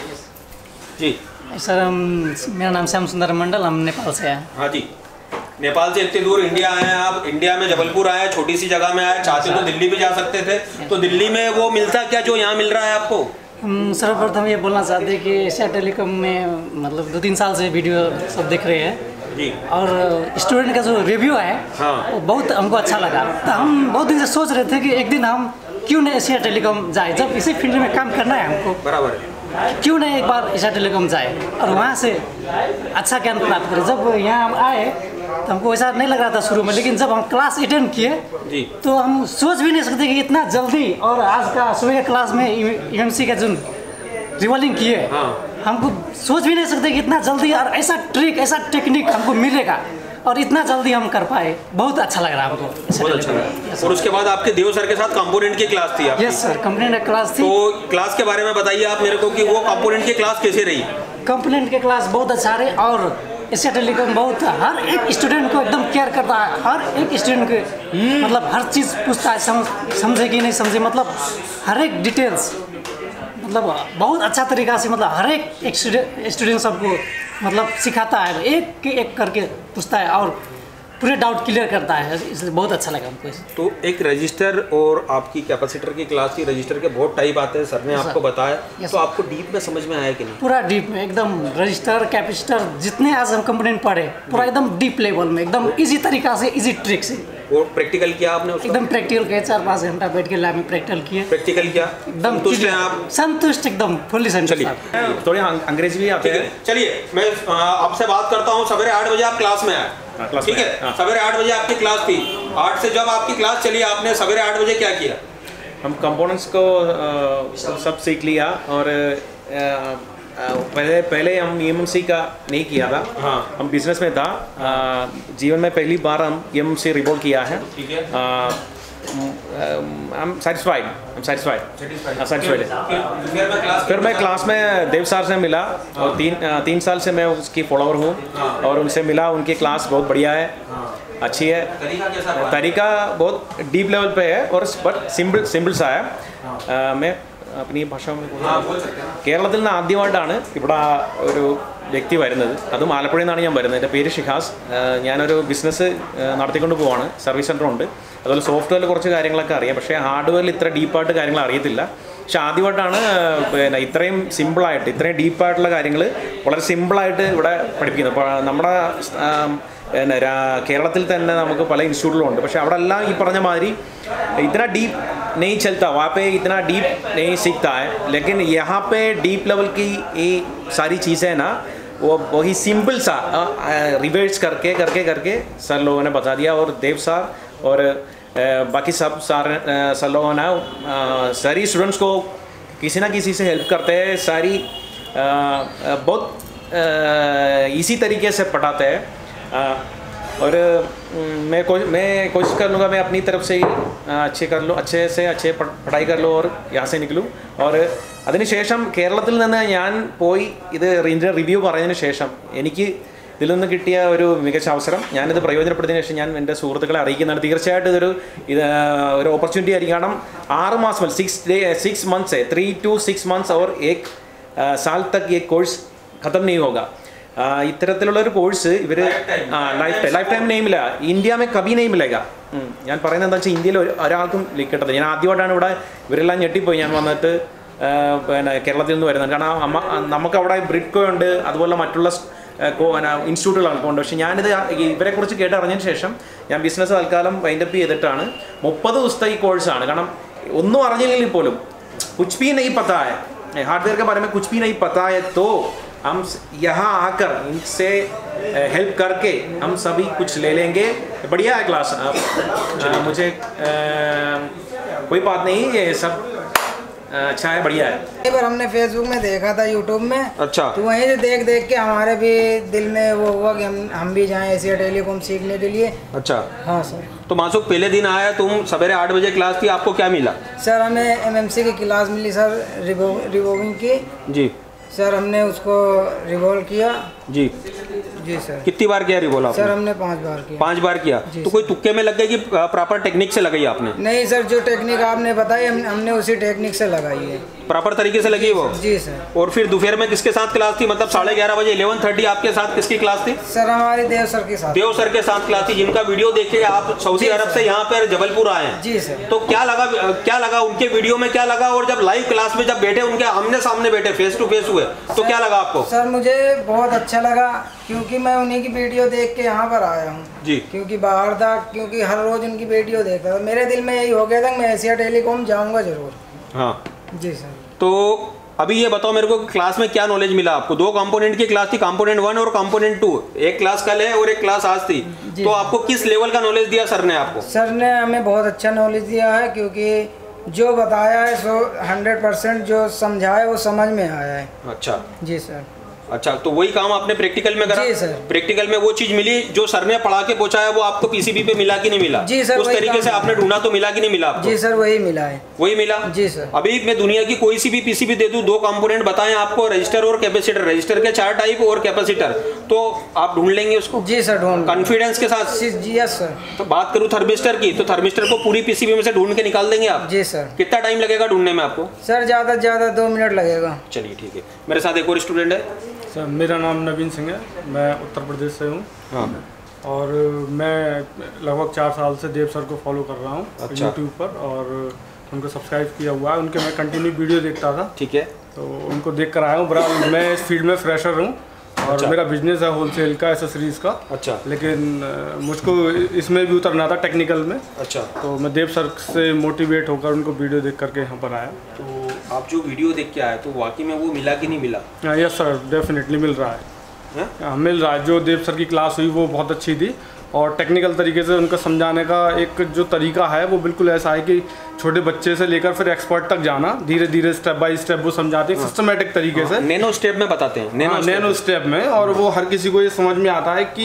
जी सर। हम मेरा नाम श्याम सुंदर मंडल, हम नेपाल से आए। हाँ जी, नेपाल से इतनी दूर इंडिया आए हैं आप? इंडिया में जबलपुर आए, छोटी सी जगह में आए, चाहते तो दिल्ली भी जा सकते थे, तो दिल्ली में वो मिलता क्या जो यहाँ मिल रहा है आपको? हम सर्वप्रथम ये बोलना चाहते हैं कि एशिया टेलीकॉम में मतलब दो तीन साल से वीडियो सब देख रहे हैं जी, और स्टूडेंट का जो रिव्यू है हाँ, वो बहुत हमको अच्छा लगा। तो हम बहुत दिन से सोच रहे थे कि एक दिन हम क्यों नहीं एशिया टेलीकॉम जाए, जब इसी फील्ड में काम करना है हमको, बराबर क्यों नहीं एक बार एशिया टेलीकॉम जाए और वहाँ से अच्छा ज्ञान प्राप्त करें। जब यहाँ हम आए तो हमको ऐसा नहीं लग रहा था शुरू में, लेकिन जब हम क्लास अटेंड किए तो हम सोच भी नहीं सकते कि इतना जल्दी, और आज का सुबह के क्लास में ई एम सी का जो रिवॉल्विंग किए हाँ। हमको सोच भी नहीं सकते कि इतना जल्दी और ऐसा ट्रिक, ऐसा टेक्निक हमको मिलेगा, और इतना जल्दी हम कर पाए। बहुत अच्छा लग रहा है हमको। बहुत अच्छा लगा। और उसके बाद आपके देव सर के साथ कंपोनेंट की क्लास थी आपकी? यस सर, कंपोनेंट क्लास थी। तो क्लास के बारे में बताइए आप मेरे को कि वो कंपोनेंट की क्लास कैसे रही? कंपोनेंट की क्लास बहुत अच्छा रही, और एशिया टेलीकॉम बहुत हर एक स्टूडेंट को एकदम केयर करता है। हर एक स्टूडेंट को मतलब हर चीज़ पूछता है, समझ समझे कि नहीं समझे, मतलब हर एक डिटेल्स मतलब बहुत अच्छा तरीका से, मतलब हर एक स्टूडेंट सबको मतलब सिखाता है, एक के एक करके पूछता है और पूरे डाउट क्लियर करता है, इसलिए बहुत अच्छा लगा हमको। तो एक रजिस्टर और आपकी कैपेसिटर की क्लास थी। रजिस्टर के बहुत टाइप आते हैं, सर ने आपको बताया, तो आपको डीप में समझ में आया कि नहीं? पूरा डीप में एकदम, रजिस्टर कैपेसिटर जितने आज हम कंपोनेंट पढ़े पूरा एकदम डीप लेवल में, एकदम इजी तरीका से, इजी ट्रिक से। वो प्रैक्टिकल किया आपने उसका? एकदम प्रैक्टिकल किया, चार पाँच घंटा बैठ के लैब में प्रैक्टिकल किए। प्रैक्टिकल किया, एकदम संतुष्ट हैं आप? संतुष्ट, एकदम फुल्ली संतुष्ट। चलिए, थोड़ी अंग्रेजी भी आती है। चलिए, मैं आपसे बात करता हूँ। सवेरे आठ बजे आप क्लास में आए, ठीक है? हाँ। सवेरे आठ बजे आपकी क्लास थी। आठ से जब आपकी क्लास चली, आपने सवेरे आठ बजे क्या किया? हम कंपोनेंट्स को आ, सब सीख लिया, और आ, आ, पहले पहले हम ई एम सी का नहीं किया था। हाँ। हम बिजनेस में था। आ, जीवन में पहली बार हम ई एम सी रिवॉल्व किया है। ठीक है। I am satisfied I am satisfied satisfied फिर मैं क्लास में देव सर से मिला और तीन तीन साल से मैं उसकी फॉलोअर हूँ और उनसे मिला, उनकी क्लास बहुत बढ़िया है, अच्छी है, तरीका बहुत डीप लेवल पे है और बट सिंपल सिंपल सा है। मैं अपनी ഭാഷ കേരളത്തിൽ നിന്ന് ആദ്യമായിട്ടാണ് ഇവിടെ ഒരു വ്യക്തി വരുന്നത്, അതും ആലപ്പുഴയിൽ നിന്നാണ് ഞാൻ വരുന്നത്. എൻ്റെ പേര് ഷിഹാസ്. ഞാനൊരു ബിസിനസ് നടത്തിക്കൊണ്ട് പോവാണ്, സർവീസ് സെൻ്റർ ഉണ്ട്, അതുപോലെ സോഫ്റ്റ്വെയറിൽ കുറച്ച് കാര്യങ്ങളൊക്കെ അറിയാം, പക്ഷേ ഹാർഡ്വെയറിൽ ഇത്ര ഡീപ്പായിട്ട് കാര്യങ്ങൾ അറിയത്തില്ല. പക്ഷെ ആദ്യമായിട്ടാണ് പിന്നെ ഇത്രയും സിമ്പിളായിട്ട് ഇത്രയും ഡീപ്പായിട്ടുള്ള കാര്യങ്ങൾ വളരെ സിമ്പിളായിട്ട് ഇവിടെ പഠിപ്പിക്കുന്നത്. അപ്പോൾ നമ്മുടെ പിന്നെ കേരളത്തിൽ തന്നെ നമുക്ക് പല ഇൻസ്റ്റിറ്റ്യൂട്ടിലുണ്ട്, പക്ഷേ അവിടെ എല്ലാം ഈ പറഞ്ഞ മാതിരി इतना डीप नहीं चलता, वहाँ पे इतना डीप नहीं सीखता है, लेकिन यहाँ पे डीप लेवल की ये सारी चीज़ें ना वो वही सिंपल सा रिवर्स करके करके करके सर लोगों ने बता दिया. और देव सर और बाकी सब सर सर लोगों ने सारी स्टूडेंट्स को किसी ना किसी से हेल्प करते हैं, सारी बहुत इसी तरीके से पढ़ाते हैं. और मैं को मैं कोशिश कर लूँगा मैं अपनी तरफ से ही अच्छे कर लूँ, अच्छे से अच्छे पढ़ाई कर लूँ और यहाँ से निकलूँ. और അതിനുശേഷം കേരളത്തിൽ നിന്ന് ഞാൻ പോയി ഇത് ഇതിൻ്റെ റിവ്യൂ പറഞ്ഞതിന് ശേഷം എനിക്ക് ഇതിൽ നിന്ന് കിട്ടിയ ഒരു മികച്ച അവസരം ഞാനിത് പ്രയോജനപ്പെടുത്തിയതിന് ശേഷം ഞാൻ എൻ്റെ സുഹൃത്തുക്കളെ അറിയിക്കുന്നതാണ്. തീർച്ചയായിട്ടും ഇതൊരു ഇത് ഒരു ഓപ്പർച്യൂണിറ്റി ആയിരിക്കും. കാരണം ആറ് മാസം സിക്സ് ഡേ സിക്സ് मंथ्स है, थ्री टू सिक्स मंथ्स और एक साल तक ये कोर्स ख़त्म नहीं होगा. ഇത്തരത്തിലുള്ളൊരു കോഴ്സ് ഇവർ ലൈഫ് ടൈം ലൈഫ് ടൈം നെയിമില്ല, ഇന്ത്യ മേ കബി നെയ് മിലേഗ. ഞാൻ പറയുന്നത് എന്താ വെച്ചാൽ ഇന്ത്യയിൽ ഒരാൾക്കും കിട്ടത്തില്ല. ഞാൻ ആദ്യമായിട്ടാണ് ഇവിടെ ഇവരെല്ലാം ഞെട്ടിപ്പോയി ഞാൻ വന്നിട്ട് പിന്നെ കേരളത്തിൽ നിന്ന് വരുന്നത്. കാരണം അമ്മ നമുക്കവിടെ ബ്രിഡ്കോ ഉണ്ട്, അതുപോലെ മറ്റുള്ള ഇൻസ്റ്റിറ്റ്യൂട്ടുകളാണ് പോകുന്നത്. പക്ഷേ ഞാനിത് ഇവരെക്കുറിച്ച് കേട്ടറിഞ്ഞതിന് ശേഷം ഞാൻ ബിസിനസ് തൽക്കാലം വൈൻഡപ്പ് ചെയ്തിട്ടാണ്. മുപ്പത് ദിവസത്തെ ഈ കോഴ്സാണ്. കാരണം ഒന്നും അറിഞ്ഞില്ലെങ്കിൽ പോലും കുച്ച് ഭി നെയ് പത്താ ഹൈ, हार्डवेयर के बारे में कुछ भी नहीं पता है, तो हम यहाँ आकर इनसे हेल्प करके हम सभी कुछ ले लेंगे. बढ़िया है क्लास. आप मुझे आ, कोई बात नहीं, ये सब अच्छा है, बढ़िया है. एक बार हमने फेसबुक में देखा था, यूट्यूब में. अच्छा. तो वहीं से देख देख के हमारे भी दिल में वो हुआ कि हम हम भी जाएं एशिया टेलीकॉम सीखने के लिए. अच्छा. हाँ सर. तो मासूक पहले दिन आया, तुम सवेरे आठ बजे क्लास थी, आपको क्या मिला? सर हमें एमएमसी की क्लास मिली सर, रिवो रिवोविंग की. जी सर हमने उसको रिवॉल्व किया. जी जी सर. कितनी बार किया रिवॉल्व आपने? सर हमने पांच बार किया. पांच बार किया. तो कोई तुक्के में लग गई कि प्रॉपर टेक्निक से लगाई आपने? नहीं सर, जो टेक्निक आपने बताई हम, हमने उसी टेक्निक से लगाई है. प्रॉपर तरीके से लगी वो? जी सर. और फिर दोपहर में किसके साथ क्लास थी? मतलब साढ़े ग्यारह बजे इलेवन थर्टी आपके साथ किसकी क्लास थी? सर हमारे देव सर के साथ. देव सर के साथ क्लास थी, जिनका वीडियो देखे आप सऊदी अरब से यहाँ पर जबलपुर आए हैं. जी सर. तो क्या लगा, क्या लगा उनके वीडियो में, क्या लगा? और जब लाइव क्लास में जब बैठे उनके आमने सामने बैठे फेस टू फेस हुए तो क्या लगा आपको? सर मुझे बहुत अच्छा लगा, क्योंकि मैं उन्हीं की वीडियो देख के यहाँ पर आया हूँ. जी. क्योंकि बाहर था, क्योंकि हर रोज उनकी वीडियो देखता था. मेरे दिल में यही हो गया था मैं एशिया टेलीकॉम जाऊँगा जरूर. हाँ जी सर. तो अभी ये बताओ मेरे को, क्लास में क्या नॉलेज मिला आपको? दो कंपोनेंट की क्लास थी, कंपोनेंट वन और कंपोनेंट टू. एक क्लास कल है और एक क्लास आज थी. तो आपको किस लेवल का नॉलेज दिया सर ने आपको? सर ने हमें बहुत अच्छा नॉलेज दिया है, क्योंकि जो बताया है सो हंड्रेड परसेंट जो समझाया वो समझ में आया है. अच्छा. जी सर. अच्छा, तो वही काम आपने प्रैक्टिकल में करा? जी सर. प्रैक्टिकल में वो चीज मिली जो सर ने पढ़ा के पहुंचाया, वो आपको पीसीबी पे मिला कि नहीं मिला? जी सर. उस तरीके से आपने ढूंढा तो मिला कि नहीं मिला आपको? जी सर वही मिला है. वही मिला? जी सर. अभी मैं दुनिया की कोई सी भी पीसीबी दे दूं, दो कंपोनेंट बताएं आपको, रजिस्टर और कैपेसिटर, रजिस्टर के चार टाइप और कैपेसिटर, तो आप ढूंढ लेंगे उसको? जी सर ढूंढ. कॉन्फिडेंस के साथ? जी यस सर. तो बात करूं थर्मिस्टर की, तो थर्मिस्टर को पूरी पीसीबी में से ढूंढ के निकाल देंगे आप? जी सर. कितना टाइम लगेगा ढूंढने में आपको? सर ज़्यादा से ज़्यादा दो मिनट लगेगा. चलिए ठीक है. मेरे साथ एक और स्टूडेंट है. सर मेरा नाम नवीन सिंह है, मैं उत्तर प्रदेश से हूँ. हाँ. और मैं लगभग चार साल से देव सर को फॉलो कर रहा हूँ. अच्छा. यूट्यूब पर, और उनको सब्सक्राइब किया हुआ है. उनके मैं कंटिन्यू वीडियो देखता था. ठीक है. तो उनको देख कर आया हूँ. बड़ा मैं इस फील्ड में फ्रेशर हूँ और अच्छा। मेरा बिजनेस है होलसेल का, एसेसरीज का. अच्छा. लेकिन मुझको इसमें भी उतरना था टेक्निकल में. अच्छा. तो मैं देव सर से मोटिवेट होकर उनको वीडियो देख करके यहाँ पर आया. तो आप जो वीडियो देख के आए तो वाकई में वो मिला कि नहीं मिला? यस सर, डेफिनेटली मिल रहा है. हाँ, मिल रहा है. जो देव सर की क्लास हुई वो बहुत अच्छी थी, और टेक्निकल तरीके से उनका समझाने का एक जो तरीका है वो बिल्कुल ऐसा है कि छोटे बच्चे से लेकर फिर एक्सपर्ट तक जाना, धीरे धीरे स्टेप बाय स्टेप वो समझाते हैं सिस्टमेटिक तरीके से. नैनो स्टेप में बताते हैं. नैनो स्टेप में. और वो हर किसी को ये समझ में आता है कि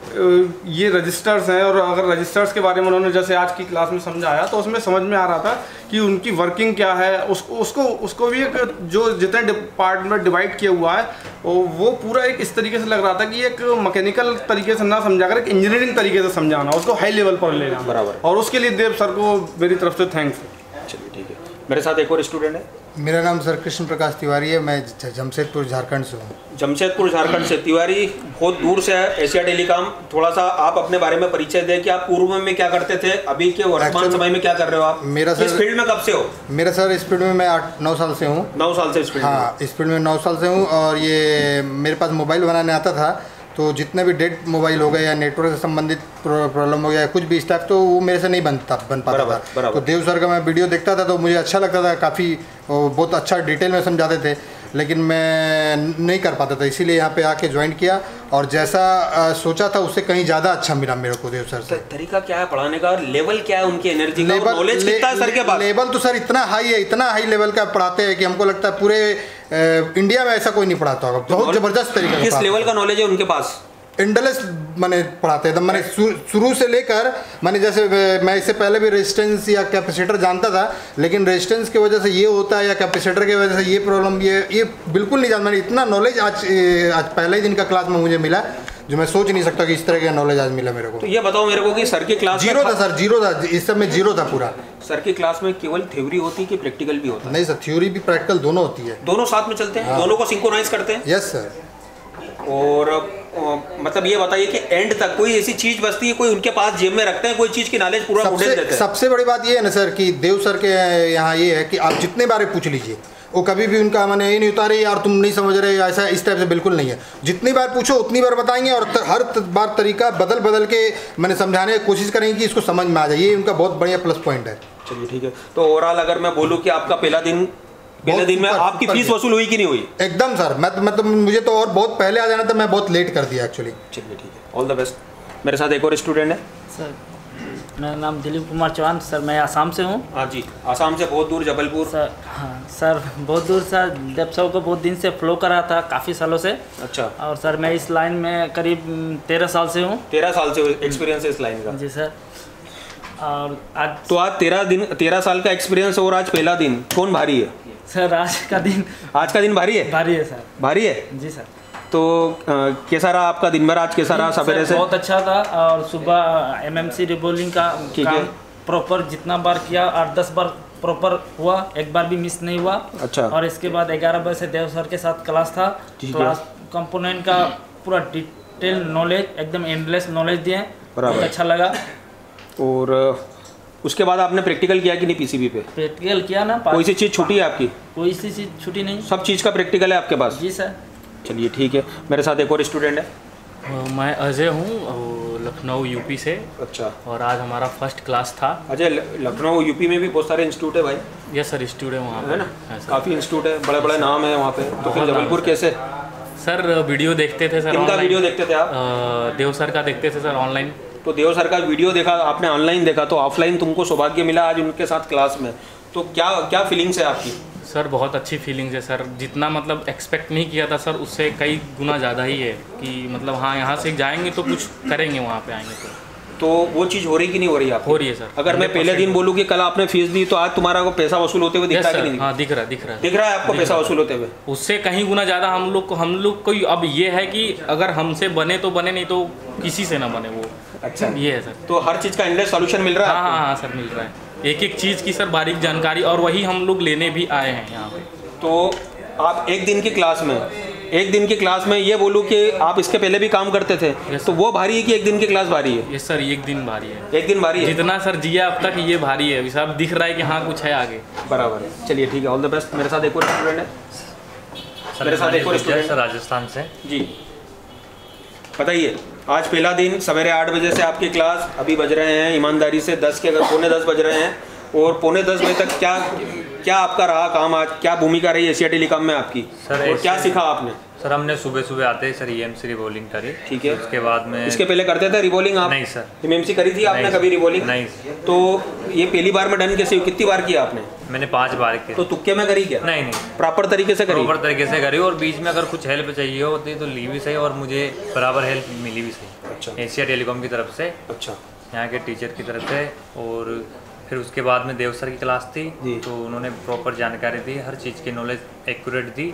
ये रजिस्टर्स हैं, और अगर रजिस्टर्स के बारे में उन्होंने जैसे आज की क्लास में समझाया तो उसमें समझ में आ रहा था कि उनकी वर्किंग क्या है। उसको उसको उसको भी एक जो जितने पार्ट में डिवाइड किया हुआ है वो पूरा एक इस तरीके से लग रहा था कि एक मैकेनिकल तरीके से ना समझाकर एक इंजीनियरिंग तरीके से समझाना, उसको हाई लेवल पर ले जाना। बराबर। और उसके लिए देव सर को मेरी तरफ से थैंक्स। चलिए ठीक है, मेरे साथ एक और स्टूडेंट है। मेरा नाम सर कृष्ण प्रकाश तिवारी है, मैं जमशेदपुर झारखंड से हूँ। जमशेदपुर झारखंड से। तिवारी बहुत दूर से है, एशिया टेलीकॉम। थोड़ा सा आप अपने बारे में परिचय दें कि आप पूर्व में क्या करते थे, अभी के वर्तमान समय में क्या कर रहे हो आप? मेरा सर इस फील्ड में कब से हो? मेरा सर इस फील्ड में मैं आठ नौ साल से हूँ। नौ साल से इस फील्ड में? हाँ, इस फील्ड में नौ साल से हूँ। और ये मेरे पास मोबाइल बनाने आता था, तो जितने भी डेड मोबाइल हो गए या नेटवर्क से संबंधित प्रॉब्लम हो गया या कुछ भी स्टाफ, तो वो मेरे से नहीं बनता बन पाता था। तो देव सर का मैं वीडियो देखता था तो मुझे अच्छा लगता था, काफ़ी बहुत अच्छा डिटेल में समझाते थे, लेकिन मैं नहीं कर पाता था, इसीलिए यहाँ पे आके ज्वाइन किया। और जैसा आ, सोचा था उससे कहीं ज़्यादा अच्छा मिला मेरे को देव सर से। तरीका क्या है पढ़ाने का, लेवल क्या है उनकी एनर्जी का, नॉलेज कितना है सर के पास? लेवल तो सर इतना हाई है, इतना हाई लेवल का पढ़ाते हैं कि हमको लगता है पूरे इंडिया में ऐसा कोई नहीं पढ़ाता होगा। बहुत जबरदस्त तरीके से। किस लेवल का नॉलेज है उनके पास? इंडलेस मैंने पढ़ाते हैं, मैंने शुरू से लेकर, मैंने जैसे मैं इससे पहले भी रेजिस्टेंस या कैपेसिटर जानता था, लेकिन रेजिस्टेंस की वजह से ये होता है या कैपेसिटर की वजह से ये प्रॉब्लम, ये ये बिल्कुल नहीं जानता। मैंने इतना नॉलेज आज आज पहले ही दिन का क्लास में मुझे मिला जो मैं सोच नहीं सकता कि इस तरह का नॉलेज आज मिला मेरे को। तो ये बताओ मेरे को कि सर की क्लास जीरो था सर, जीरो था इस समय, जीरो था पूरा। सर की क्लास में केवल थ्योरी होती है कि प्रैक्टिकल भी होता है? नहीं सर, थ्योरी भी प्रैक्टिकल दोनों होती है। दोनों साथ में चलते हैं? हाँ। दोनों को सिंक्रोनाइज करते हैं? Yes sir. और मतलब ये बताइए कि एंड तक कोई ऐसी चीज बचती है, कोई उनके पास जेब में रखते हैं, कोई चीज की नॉलेज पूरा उड़ेल देते हैं? सबसे बड़ी बात ये है ना सर कि देव सर के यहाँ ये है कि आप जितने बारे पूछ लीजिए, वो कभी भी उनका मैंने ये नहीं उतारे यार तुम नहीं समझ रहे, ऐसा इस टाइप से बिल्कुल नहीं है। जितनी बार पूछो उतनी बार बताएंगे, और तर, हर बार तरीका बदल बदल के मैंने समझाने की कोशिश करेंगे कि इसको समझ में आ जाए। ये उनका बहुत बढ़िया प्लस पॉइंट है। चलिए ठीक है, तो ओवरऑल अगर मैं बोलूँ कि आपका पहला दिन पहले दिन में आपकी फीस वसूल हुई कि नहीं हुई? एकदम सर, मैं मतलब मुझे तो और बहुत पहले आ जाना था, मैं बहुत लेट कर दिया एक्चुअली। चलिए ठीक है, ऑल द बेस्ट। मेरे साथ एक और स्टूडेंट है। सर मेरा नाम दिलीप कुमार चौहान, सर मैं आसाम से हूँ। हाँ जी, आसाम से बहुत दूर, जबलपुर। सर हाँ सर, बहुत दूर सर। देव सर को बहुत दिन से फ्लो कर रहा था, काफ़ी सालों से। अच्छा। और सर मैं इस लाइन में करीब तेरह साल से हूँ। तेरह साल से एक्सपीरियंस है इस लाइन का? जी सर। और आज तो आज तेरह दिन तेरह साल का एक्सपीरियंस और आज पहला दिन, कौन भारी है सर? आज का दिन आज का दिन भारी है? भारी है सर। भारी है जी सर। तो कैसा रहा आपका दिन भर आज, कैसा रहा सवेरे से? बहुत अच्छा था। और सुबह एमएमसी रिबोलिंग का काम प्रॉपर जितना बार किया, आठ दस बार प्रॉपर हुआ, एक बार भी मिस नहीं हुआ। अच्छा। और इसके बाद ग्यारह बजे से देव सर के साथ क्लास था। क्लास कंपोनेंट का पूरा डिटेल नॉलेज, एकदम एंडलेस नॉलेज दिए, बहुत अच्छा लगा। और उसके बाद आपने प्रैक्टिकल किया कि नहीं पीसीबी पे? प्रैक्टिकल किया ना। कोई सी चीज़ छूटी है आपकी? कोई सी चीज़ छूटी नहीं, सब चीज़ का प्रैक्टिकल है आपके पास? जी सर। चलिए ठीक है, मेरे साथ एक और स्टूडेंट है। मैं अजय हूँ, लखनऊ यूपी से। अच्छा। और आज हमारा फर्स्ट क्लास था। अजय, लखनऊ यूपी में भी बहुत सारे इंस्टीट्यूट है भाई? यस सर, इंस्टीट्यूट है वहाँ है ना, काफ़ी इंस्टीट्यूट है, बड़े बड़े नाम है वहाँ पे। तो फिर जबलपुर कैसे? सर वीडियो देखते थे सर। किनका वीडियो देखते थे आप? देव सर का देखते थे सर ऑनलाइन। तो देव सर का वीडियो देखा आपने, ऑनलाइन देखा, तो ऑफलाइन तुमको सौभाग्य मिला आज उनके साथ क्लास में, तो क्या क्या फीलिंग्स है आपकी? सर बहुत अच्छी फीलिंग्स है सर, जितना मतलब एक्सपेक्ट नहीं किया था सर उससे कई गुना ज़्यादा ही है कि मतलब हाँ यहाँ से जाएंगे तो कुछ करेंगे, वहाँ पे आएंगे तो तो वो चीज़ हो रही कि नहीं हो रही है? हो रही है सर। अगर मैं पहले दिन बोलूँ कि कल आपने फीस दी तो आज तुम्हारा को पैसा वसूल होते हुए दिख रहा है कि नहीं? हाँ दिख रहा है, दिख रहा है दिख रहा है आपको पैसा वसूल होते हुए? उससे कहीं गुना ज़्यादा हम लोग को हम लोग को अब ये है कि अगर हमसे बने तो बने, नहीं तो किसी से ना बने वो। अच्छा, ये है सर। तो हर चीज़ का एंडलेस सॉल्यूशन मिल रहा है? हाँ हाँ सर, मिल रहा है एक एक चीज़ की सर बारीक जानकारी, और वही हम लोग लेने भी आए हैं यहाँ पे। तो आप एक दिन की क्लास में एक दिन की क्लास में ये बोलूँ कि आप इसके पहले भी काम करते थे, तो वो भारी है कि एक दिन की क्लास भारी है? यस सर, एक दिन भारी है। एक दिन भारी है? जितना सर जिया अब तक ये भारी है, अभी सब दिख रहा है कि हाँ कुछ है आगे। बराबर है। चलिए ठीक है, ऑल द बेस्ट। मेरे साथ एक और स्टूडेंट है। मेरे साथ एक और स्टूडेंट सर राजस्थान से। जी बताइए, आज पहला दिन, सवेरे आठ बजे से आपकी क्लास, अभी बज रहे हैं ईमानदारी से दस के पौने दस बज रहे हैं, और पौने दस बजे तक क्या क्या आपका रहा काम आज, क्या भूमिका रही एशिया टेलीकॉम में आपकी सर, और क्या सीखा आपने? सर हमने सुबह सुबह आते ही सर ईएमसी रिबोलिंग करी। ठीक है। उसके बाद में इसके पहले करते थे रिबोलिंग आप? नहीं सर। ईएमसी करी थी आपने कभी रिबोलिंग? नहीं। तो ये पहली बार में डन कैसे हुई, कितनी बार किया आपने? मैंने पांच बार की। तो तुक्के में करी क्या? नहीं नहीं, प्रॉपर तरीके से करी। प्रॉपर तरीके से करी, और बीच में अगर कुछ हेल्प चाहिए होती तो ली भी सही, और मुझे बराबर हेल्प मिली भी सही। अच्छा। एशिया टेलीकॉम की तरफ से, अच्छा, यहाँ के टीचर की तरफ से। और फिर उसके बाद में देव सर की क्लास थी, तो उन्होंने प्रॉपर जानकारी दी, हर चीज़ की नॉलेज एक्यूरेट दी।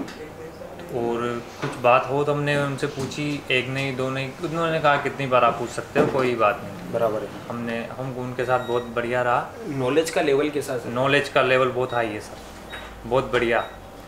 और कुछ बात हो तो हमने उनसे पूछी, एक नहीं दो नहीं, उन्होंने कहा कितनी बार आप पूछ सकते हो, कोई बात नहीं। बराबर है। हमने हम उनके साथ बहुत बढ़िया रहा। नॉलेज का लेवल कैसा है? नॉलेज का लेवल बहुत हाई है सर, बहुत बढ़िया।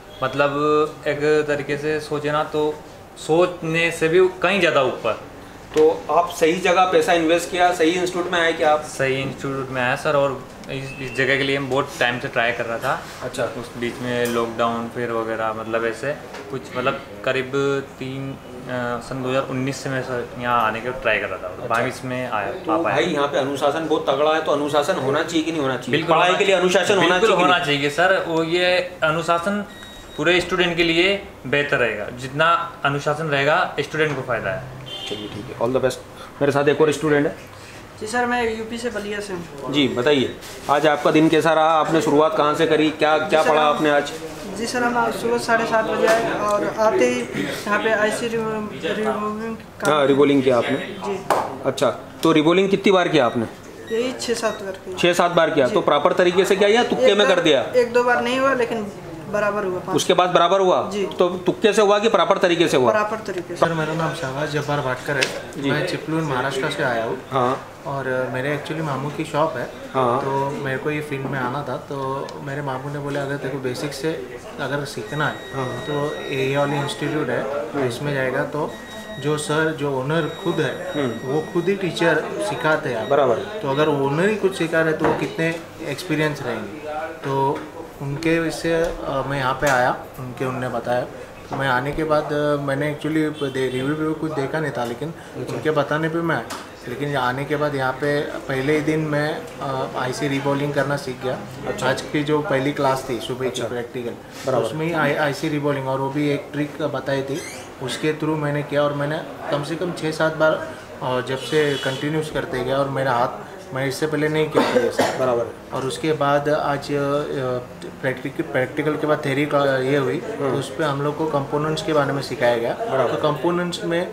मतलब एक तरीके से सोचे ना तो सोचने से भी कहीं ज़्यादा ऊपर। तो आप सही जगह पैसा इन्वेस्ट किया, सही इंस्टीट्यूट में आए क्या आप? सही इंस्टीट्यूट में आया सर, और इस, इस जगह के लिए मैं बहुत टाइम से ट्राई कर रहा था। अच्छा। उस बीच में लॉकडाउन फिर वगैरह, मतलब ऐसे कुछ, मतलब करीब तीन आ, सन दो हज़ार उन्नीस से मैं सर यहाँ आने के ट्राई कर रहा था। अच्छा। बाईस में आया। तो भाई यहाँ पे अनुशासन बहुत तगड़ा है, तो अनुशासन होना चाहिए कि नहीं होना चाहिए? बिल्कुल, पढ़ाई के लिए अनुशासन होना चाहिए। होना चाहिए सर। वो ये अनुशासन पूरे स्टूडेंट के लिए बेहतर रहेगा, जितना अनुशासन रहेगा स्टूडेंट को फायदा है। चलिए ठीक है, ऑल द बेस्ट। मेरे साथ एक और स्टूडेंट है। जी सर, मैं यूपी से बलिया से हूँ। जी बताइए, आज आपका दिन कैसा रहा? आपने शुरुआत कहाँ से करी? क्या क्या पढ़ा आपने आज? जी सर, हम आज सुबह साढ़े सात बजे आए और आते ही यहाँ पे आईसी रिवॉल्विंग हाँ रिवॉल्विंग किया आपने? जी। अच्छा, तो रिवॉल्विंग कितनी बार किया आपने? यही छः सात बार किया। छः सात बार किया। तो प्रॉपर तरीके से किया या तुक्के में कर दिया? एक दो बार नहीं हुआ, लेकिन बराबर हुआ। उसके बाद बराबर हुआ? जी। तो तुक्के से हुआ कि प्रॉपर तरीके से हुआ? प्रॉपर तरीके से। सर मेरा नाम शहबाज जब्बार भाटकर है, मैं चिपलून महाराष्ट्र से आया हूँ। हाँ। और मेरे एक्चुअली मामू की शॉप है। हाँ। तो मेरे को ये फील्ड में आना था, तो मेरे मामू ने बोले अगर तेरे को बेसिक से अगर सीखना है हाँ। तो ए वाली इंस्टीट्यूट है, इसमें जाएगा तो जो सर जो ओनर खुद है वो खुद ही टीचर सिखाते हैं। बराबर। तो अगर ओनर ही कुछ सिखा रहे तो वो कितने एक्सपीरियंस रहेंगे। तो उनके इससे मैं यहाँ पे आया, उनके उनने बताया। तो मैं आने के बाद मैंने एक्चुअली रिव्यू रिव्यू कुछ देखा नहीं था, लेकिन उनके बताने पे मैं आया। लेकिन आने के बाद यहाँ पे पहले ही दिन मैं आईसी रिबॉलिंग करना सीख गया। अच्छा। आज की जो पहली क्लास थी सुबह की प्रैक्टिकल, उसमें ही आईसी रिबॉलिंग और वो भी एक ट्रिक बताई थी, उसके थ्रू मैंने किया। और मैंने कम से कम छः सात बार जब से कंटिन्यूस करते गया, और मेरा हाथ मैं इससे पहले नहीं किया था जैसे। बराबर। और उसके बाद आज प्रैक्टिकल प्रैक्टिकल के बाद थ्योरी का ये हुई, तो उस पर हम लोग को कंपोनेंट्स के बारे में सिखाया गया। तो कंपोनेंट्स में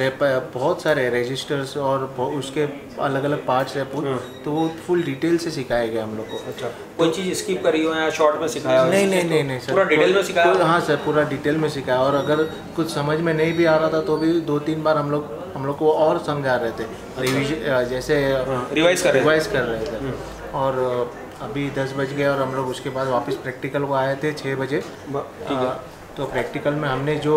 बहुत सारे रजिस्टर्स और उसके अलग अलग पार्ट्स है, तो वो फुल डिटेल से सिखाया गया हम लोग को। अच्छा, कोई चीज़ स्किप करी हो या शॉर्ट में सिखाया? नहीं नहीं नहीं नहीं सर, पूरा डिटेल में सिखाया? हाँ सर, पूरा डिटेल में सिखाया। और अगर कुछ समझ में नहीं भी आ रहा था तो भी दो तीन बार हम लोग हम लोग को और समझा रहे थे। रिवीजन जैसे रिवाइज कर रिवाइज कर रहे थे। और अभी दस बज गए और हम लोग उसके बाद वापस प्रैक्टिकल को आए थे छः बजे। ठीक है। तो प्रैक्टिकल में हमने जो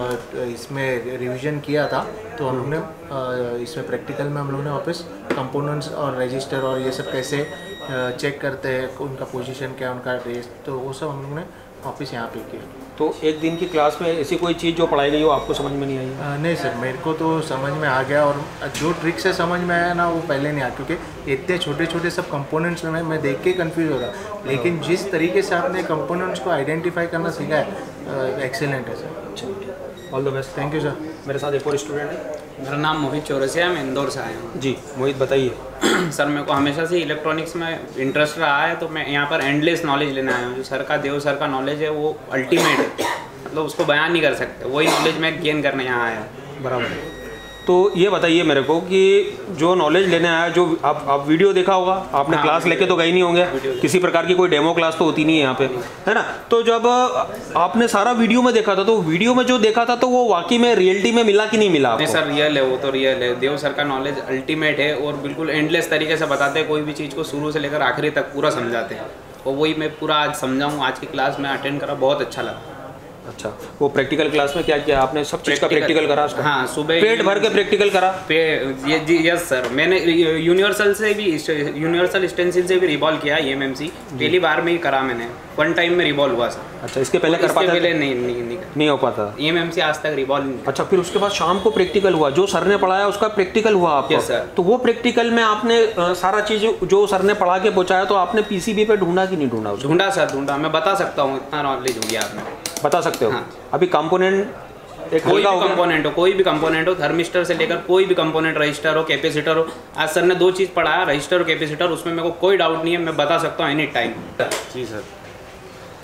इसमें रिवीजन किया था, तो हम लोग ने इसमें प्रैक्टिकल में हम लोग ने वापस कंपोनेंट्स और रजिस्टर और ये सब कैसे चेक करते हैं, उनका पोजीशन क्या, उनका रेस, तो वो सब हम लोग ने वापस यहाँ पे किया। तो एक दिन की क्लास में ऐसी कोई चीज़ जो पढ़ाई गई हो आपको समझ में नहीं आई? आ, नहीं सर, मेरे को तो समझ में आ गया। और जो ट्रिक से समझ में आया ना वो पहले नहीं आया, क्योंकि इतने छोटे छोटे सब कंपोनेंट्स में मैं देख के कंफ्यूज हो रहा। लेकिन जिस तरीके से आपने कंपोनेंट्स को आइडेंटिफाई करना सीखा है, एक्सीलेंट है sir. All the best. Thank you sir. मेरे साथ एक और स्टूडेंट है। मेरा नाम मोहित चौरसिया है, मैं इंदौर से आया हूँ। जी मोहित बताइए। सर मेरे को हमेशा से इलेक्ट्रॉनिक्स में इंटरेस्ट रहा है, तो मैं यहाँ पर एंडलेस नॉलेज लेने आया हूँ। जो सर का देव सर का नॉलेज है वो अल्टीमेट है, मतलब उसको बयान नहीं कर सकते। वही नॉलेज मैं गेन करने यहाँ आया हूँ। बराबर। तो ये बताइए मेरे को कि जो नॉलेज लेने आया, जो आप आप वीडियो देखा होगा आपने? हाँ, क्लास लेके तो गए नहीं होंगे, किसी प्रकार की कोई डेमो क्लास तो होती नहीं है यहाँ पे, है ना? तो जब आपने सारा वीडियो में देखा था, तो वीडियो में जो देखा था तो वो वाकई में रियलिटी में मिला कि नहीं मिला आपको? नहीं सर, रियल है, वो तो रियल है। देव सर का नॉलेज अल्टीमेट है और बिल्कुल एंडलेस तरीके से बताते हैं। कोई भी चीज़ को शुरू से लेकर आखिरी तक पूरा समझाते हैं, और वही मैं पूरा आज समझाऊँ। आज की क्लास में अटेंड करा, बहुत अच्छा लगा। अच्छा, वो प्रैक्टिकल क्लास में क्या किया आपने? सब चीज़ का प्रैक्टिकल करा? हाँ, सुबह पेट भर के प्रैक्टिकल करा? पे ये जी यस सर, मैंने यूनिवर्सल से भी यूनिवर्सल स्टेंसिल से भी रिवॉल्व किया। ई एम एम सी पहली बार में ही करा मैंने, वन टाइम में रिवॉल्व हुआ सर। अच्छा, इसके पहले कर पाता? पहले नहीं नहीं नहीं, नहीं हो पाता ई एम एम सी आज तक रिवॉल्व नहीं। अच्छा, फिर उसके बाद शाम को प्रैक्टिकल हुआ, जो सर ने पढ़ाया उसका प्रैक्टिकल हुआ आपको? Yes sir. तो वो प्रैक्टिकल में आपने सारा चीज़ जो सर ने पढ़ा के पहुँचाया, तो आपने पीसीबी पे ढूंढा कि नहीं ढूंढा? ढूंढा सर, ढूंढा। मैं बता सकता हूँ, इतना नॉलेज हो गया आपने। बता सकते हो? हाँ। अभी कंपोनेंट कोई भी कंपोनेंट हो, कोई भी कंपोनेंट हो, थर्मिस्टर से लेकर कोई भी कंपोनेंट, रजिस्टर हो, कैपेसिटर हो। आज सर ने दो चीज़ पढ़ाया, रजिस्टर और कैपेसिटर, उसमें मेरे को कोई डाउट नहीं है, मैं बता सकता हूँ एनी टाइम। जी सर।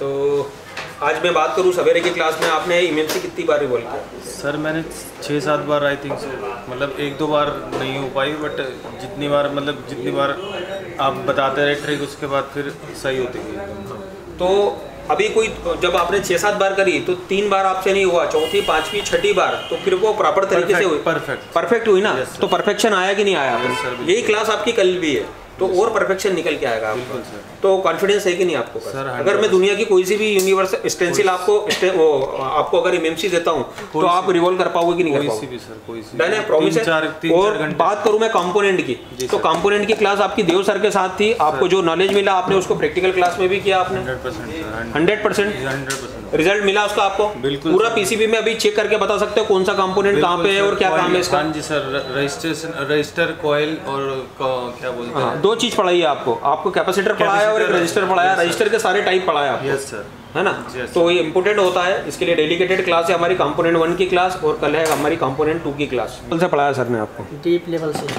तो आज मैं बात करूँ सवेरे की क्लास में आपने इमेमसी कितनी बार रिवॉल्व किया? सर मैंने छः सात बार आई थिंक मतलब एक दो बार नहीं हो पाई, बट जितनी बार मतलब जितनी बार आप बताते रहे ट्रिक उसके बाद फिर सही होती गई। तो अभी कोई जब आपने छः सात बार करी तो तीन बार आपसे नहीं हुआ, चौथी पांचवी छठी बार तो फिर वो प्रॉपर तरीके से हुई, परफेक्ट परफेक्ट हुई ना? तो परफेक्शन आया कि नहीं आया? यही क्लास आपकी कल भी है तो और परफेक्शन निकल के आएगा आपको। तो कॉन्फिडेंस है कि नहीं आपको? सर अगर मैं दुनिया की कोई सी भी यूनिवर्स स्टेंसिल आपको वो आपको अगर एमएमसी देता हूँ तो आप रिवॉल्व कर पाओगे कि नहीं कर पाओगे? डन है, प्रॉमिस है। और बात करूँ मैं कंपोनेंट की, तो कंपोनेंट की क्लास आपकी देव सर के साथ थी, आपको जो नॉलेज मिला आपने उसको प्रैक्टिकल क्लास में भी किया आपने? हंड्रेड परसेंट रिजल्ट मिला उसका आपको? बिल्कुल। पूरा पीसीबी में अभी चेक करके बता सकते हो कौन सा कंपोनेंट कहाँ पे है और क्या काम है इसका? हाँ जी सर, रजिस्ट्रेशन रजिस्टर कॉइल और क्या बोलते हैं, दो चीज पढ़ाई है आपको, आपको कैपेसिटर पढ़ाया और एक रजिस्टर पढ़ाया, रजिस्टर के सारे टाइप पढ़ाया आपको। यस सर, है ना? तो ये इंपोर्टेंट होता है, इसके लिए डेडिकेटेड क्लास है हमारी कंपोनेंट वन की क्लास और कल है हमारी कंपोनेंट टू की क्लास। कौन सा पढ़ाया सर ने आपको? डीप लेवल से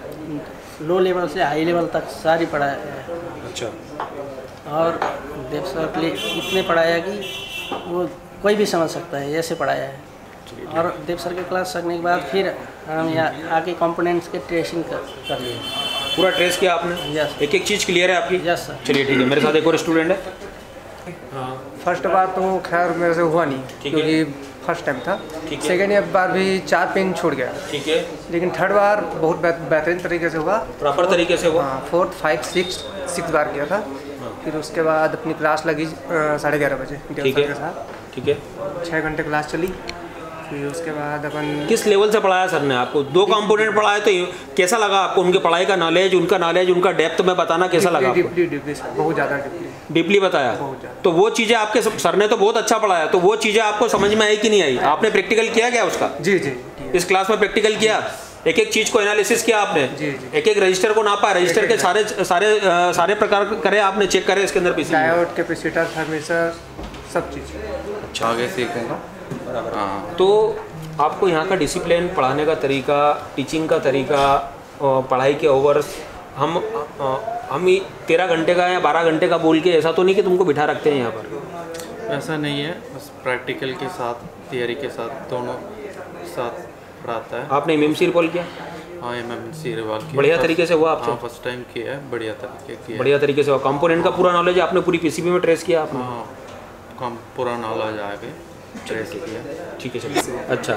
लो लेवल से हाई लेवल तक सारी पढ़ाया है। अच्छा। और देव सर के लिए इतने पढ़ाया कि वो कोई भी समझ सकता है, ऐसे पढ़ाया है। और देव सर के क्लास करने के बाद फिर हम यहाँ आके कंपोनेंट्स के ट्रेसिंग कर, कर लिए। पूरा ट्रेस किया आपने? यस। एक एक चीज़ क्लियर है आपकी? Yes sir. चलिए ठीक है, मेरे साथ एक और स्टूडेंट है। हाँ, फर्स्ट बार तो खैर मेरे से हुआ नहीं क्योंकि फर्स्ट टाइम था। सेकेंड बार भी चार पिन छूट गया। ठीक है। लेकिन थर्ड बार बहुत बेहतरीन तरीके से हुआ, प्रॉपर तरीके से हुआ। हाँ, फोर्थ फाइव सिक्स सिक्स बार किया था। फिर उसके बाद अपनी क्लास लगी साढ़े ग्यारह बजे ठीक है के साथ। ठीक है। छः घंटे क्लास चली। फिर उसके बाद अपन किस लेवल से पढ़ाया सर ने आपको? दो कंपोनेंट पढ़ाए तो कैसा लगा आपको? उनके पढ़ाई का नॉलेज, उनका नॉलेज, उनका डेप्थ में बताना कैसा लगा? डीपली डीपली बहुत ज़्यादा डीपली डीपली बताया। तो वो चीज़ें आपके सर ने तो बहुत अच्छा पढ़ाया, तो वो चीज़ें आपको समझ में आई कि नहीं आई? आपने प्रैक्टिकल किया क्या उसका? जी जी। इस क्लास में प्रैक्टिकल किया, एक एक चीज को एनालिसिस किया आपने? जी जी। एक एक रजिस्टर को नापा, रजिस्टर के सारे सारे सारे प्रकार करे आपने, चेक करे इसके अंदर पीसी डायोड, कैपेसिटर, थर्मिस्टर, सब चीज़। अच्छा, आगे सीखूंगा। हाँ, तो आपको यहाँ का डिसिप्लिन, पढ़ाने का तरीका, टीचिंग का तरीका, पढ़ाई के ओवर्स, हम हम तेरह घंटे का या बारह घंटे का बोल के ऐसा तो नहीं कि तुमको बिठा रखते हैं यहाँ पर? ऐसा नहीं है, बस प्रैक्टिकल के साथ, थियरी के साथ, दोनों साथ पढ़ाता है। आपने एमएमसी रिवॉल्व किया? हाँ, एमएमसी रिवॉल्व किया। बढ़िया तरीके से हुआ आपसे? हाँ, फर्स्ट टाइम किया है, बढ़िया तरीके किया। बढ़िया तरीके से हुआ। कंपोनेंट का पूरा नॉलेज आपने पूरी पीसीबी में ट्रेस किया आपने? हाँ, कम पूरा नॉलेज आगे ट्रेस किया। ठीक है, चलिए। अच्छा,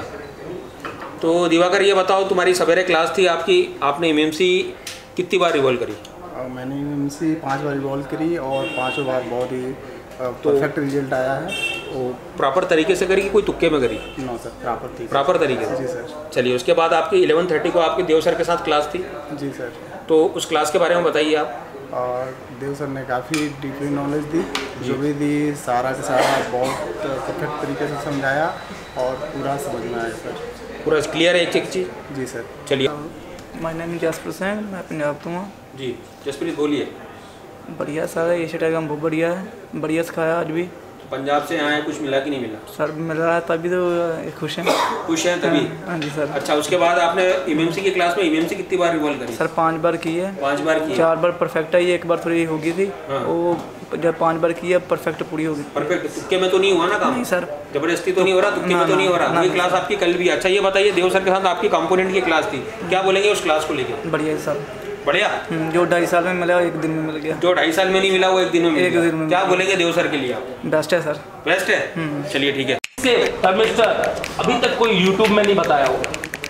तो दिवाकर ये बताओ, तुम्हारी सवेरे क्लास थी आपकी, आपने एमएमसी कितनी बार रिवॉल्व करी? मैंने एमएमसी पाँच बार रिवॉल्व करी और पाँचों बार बहुत ही परफेक्ट रिजल्ट आया है। वो प्रॉपर तरीके से करी कि कोई तुक्के में करी? नो सर, प्रॉपर थी। प्रॉपर तरीके से? जी सर। चलिए, उसके बाद आपकी इलेवन थर्टी को आपके देव सर के साथ क्लास थी? जी सर। तो उस क्लास के बारे में बताइए आप। और देव सर ने काफ़ी डीपली नॉलेज दी, जो भी दी सारा का सारा बहुत परफेक्ट तरीके से समझाया और पूरा समझ में आया सर। पूरा क्लियर है एक एक चीज़? जी सर। चलिए। My name is Jaspreet Singh, मैं पंजाब तो हूँ। जी जसप्रीत, बोलिए। बढ़िया सर, ये डायग्राम बहुत बढ़िया है, बढ़िया सिखाया आज भी। पंजाब से आए, कुछ मिला कि नहीं मिला? सर मिल रहा है तभी तो खुश हैं। खुश हैं तभी? हाँ जी सर। अच्छा, उसके बाद आपने एमएमसी की क्लास में एमएमसी कितनी बार रिवॉल्व करी? सर पांच बार की है। पांच बार की? चार बार परफेक्ट है, एक बार थोड़ी हो गई थी। वो जब पांच बार की है परफेक्ट पूरी होगी। परफेक्ट? तुक्के में तो नहीं हुआ ना काम? नहीं सर, जबरदस्ती तो नहीं हो रहा, तुक्के में तो नहीं हो रहा? वही क्लास आपकी कल भी। अच्छा, ये बताइए, देव सर के साथ आपकी कंपोनेंट की क्लास थी, क्या बोलेंगे उस क्लास को लेकर? बढ़िया सर। बढ़िया। जो ढाई साल में मिला एक दिन में मिल गया। जो ढाई साल में नहीं मिला वो एक दिन में मिल एक गया। दिन में क्या बोलेंगे देव सर के लिए आप? बेस्ट है सर। बेस्ट है? चलिए ठीक है। थर्मिस्टर अभी तक कोई यूट्यूब में नहीं बताया होगा।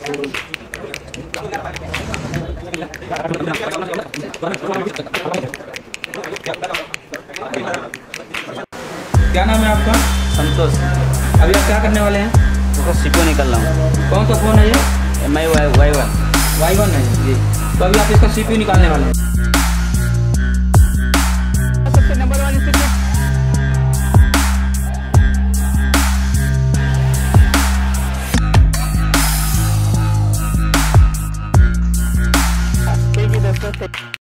क्या नाम है आपका? संतोष। अभी आप क्या करने वाले हैं? तो सीपीयू निकल रहा हूँ। कौन सा फ़ोन है ये? M I Y one. Y one है जी। तो अभी आप इसका सीपीयू निकालने वाले हैं। सबसे नंबर वन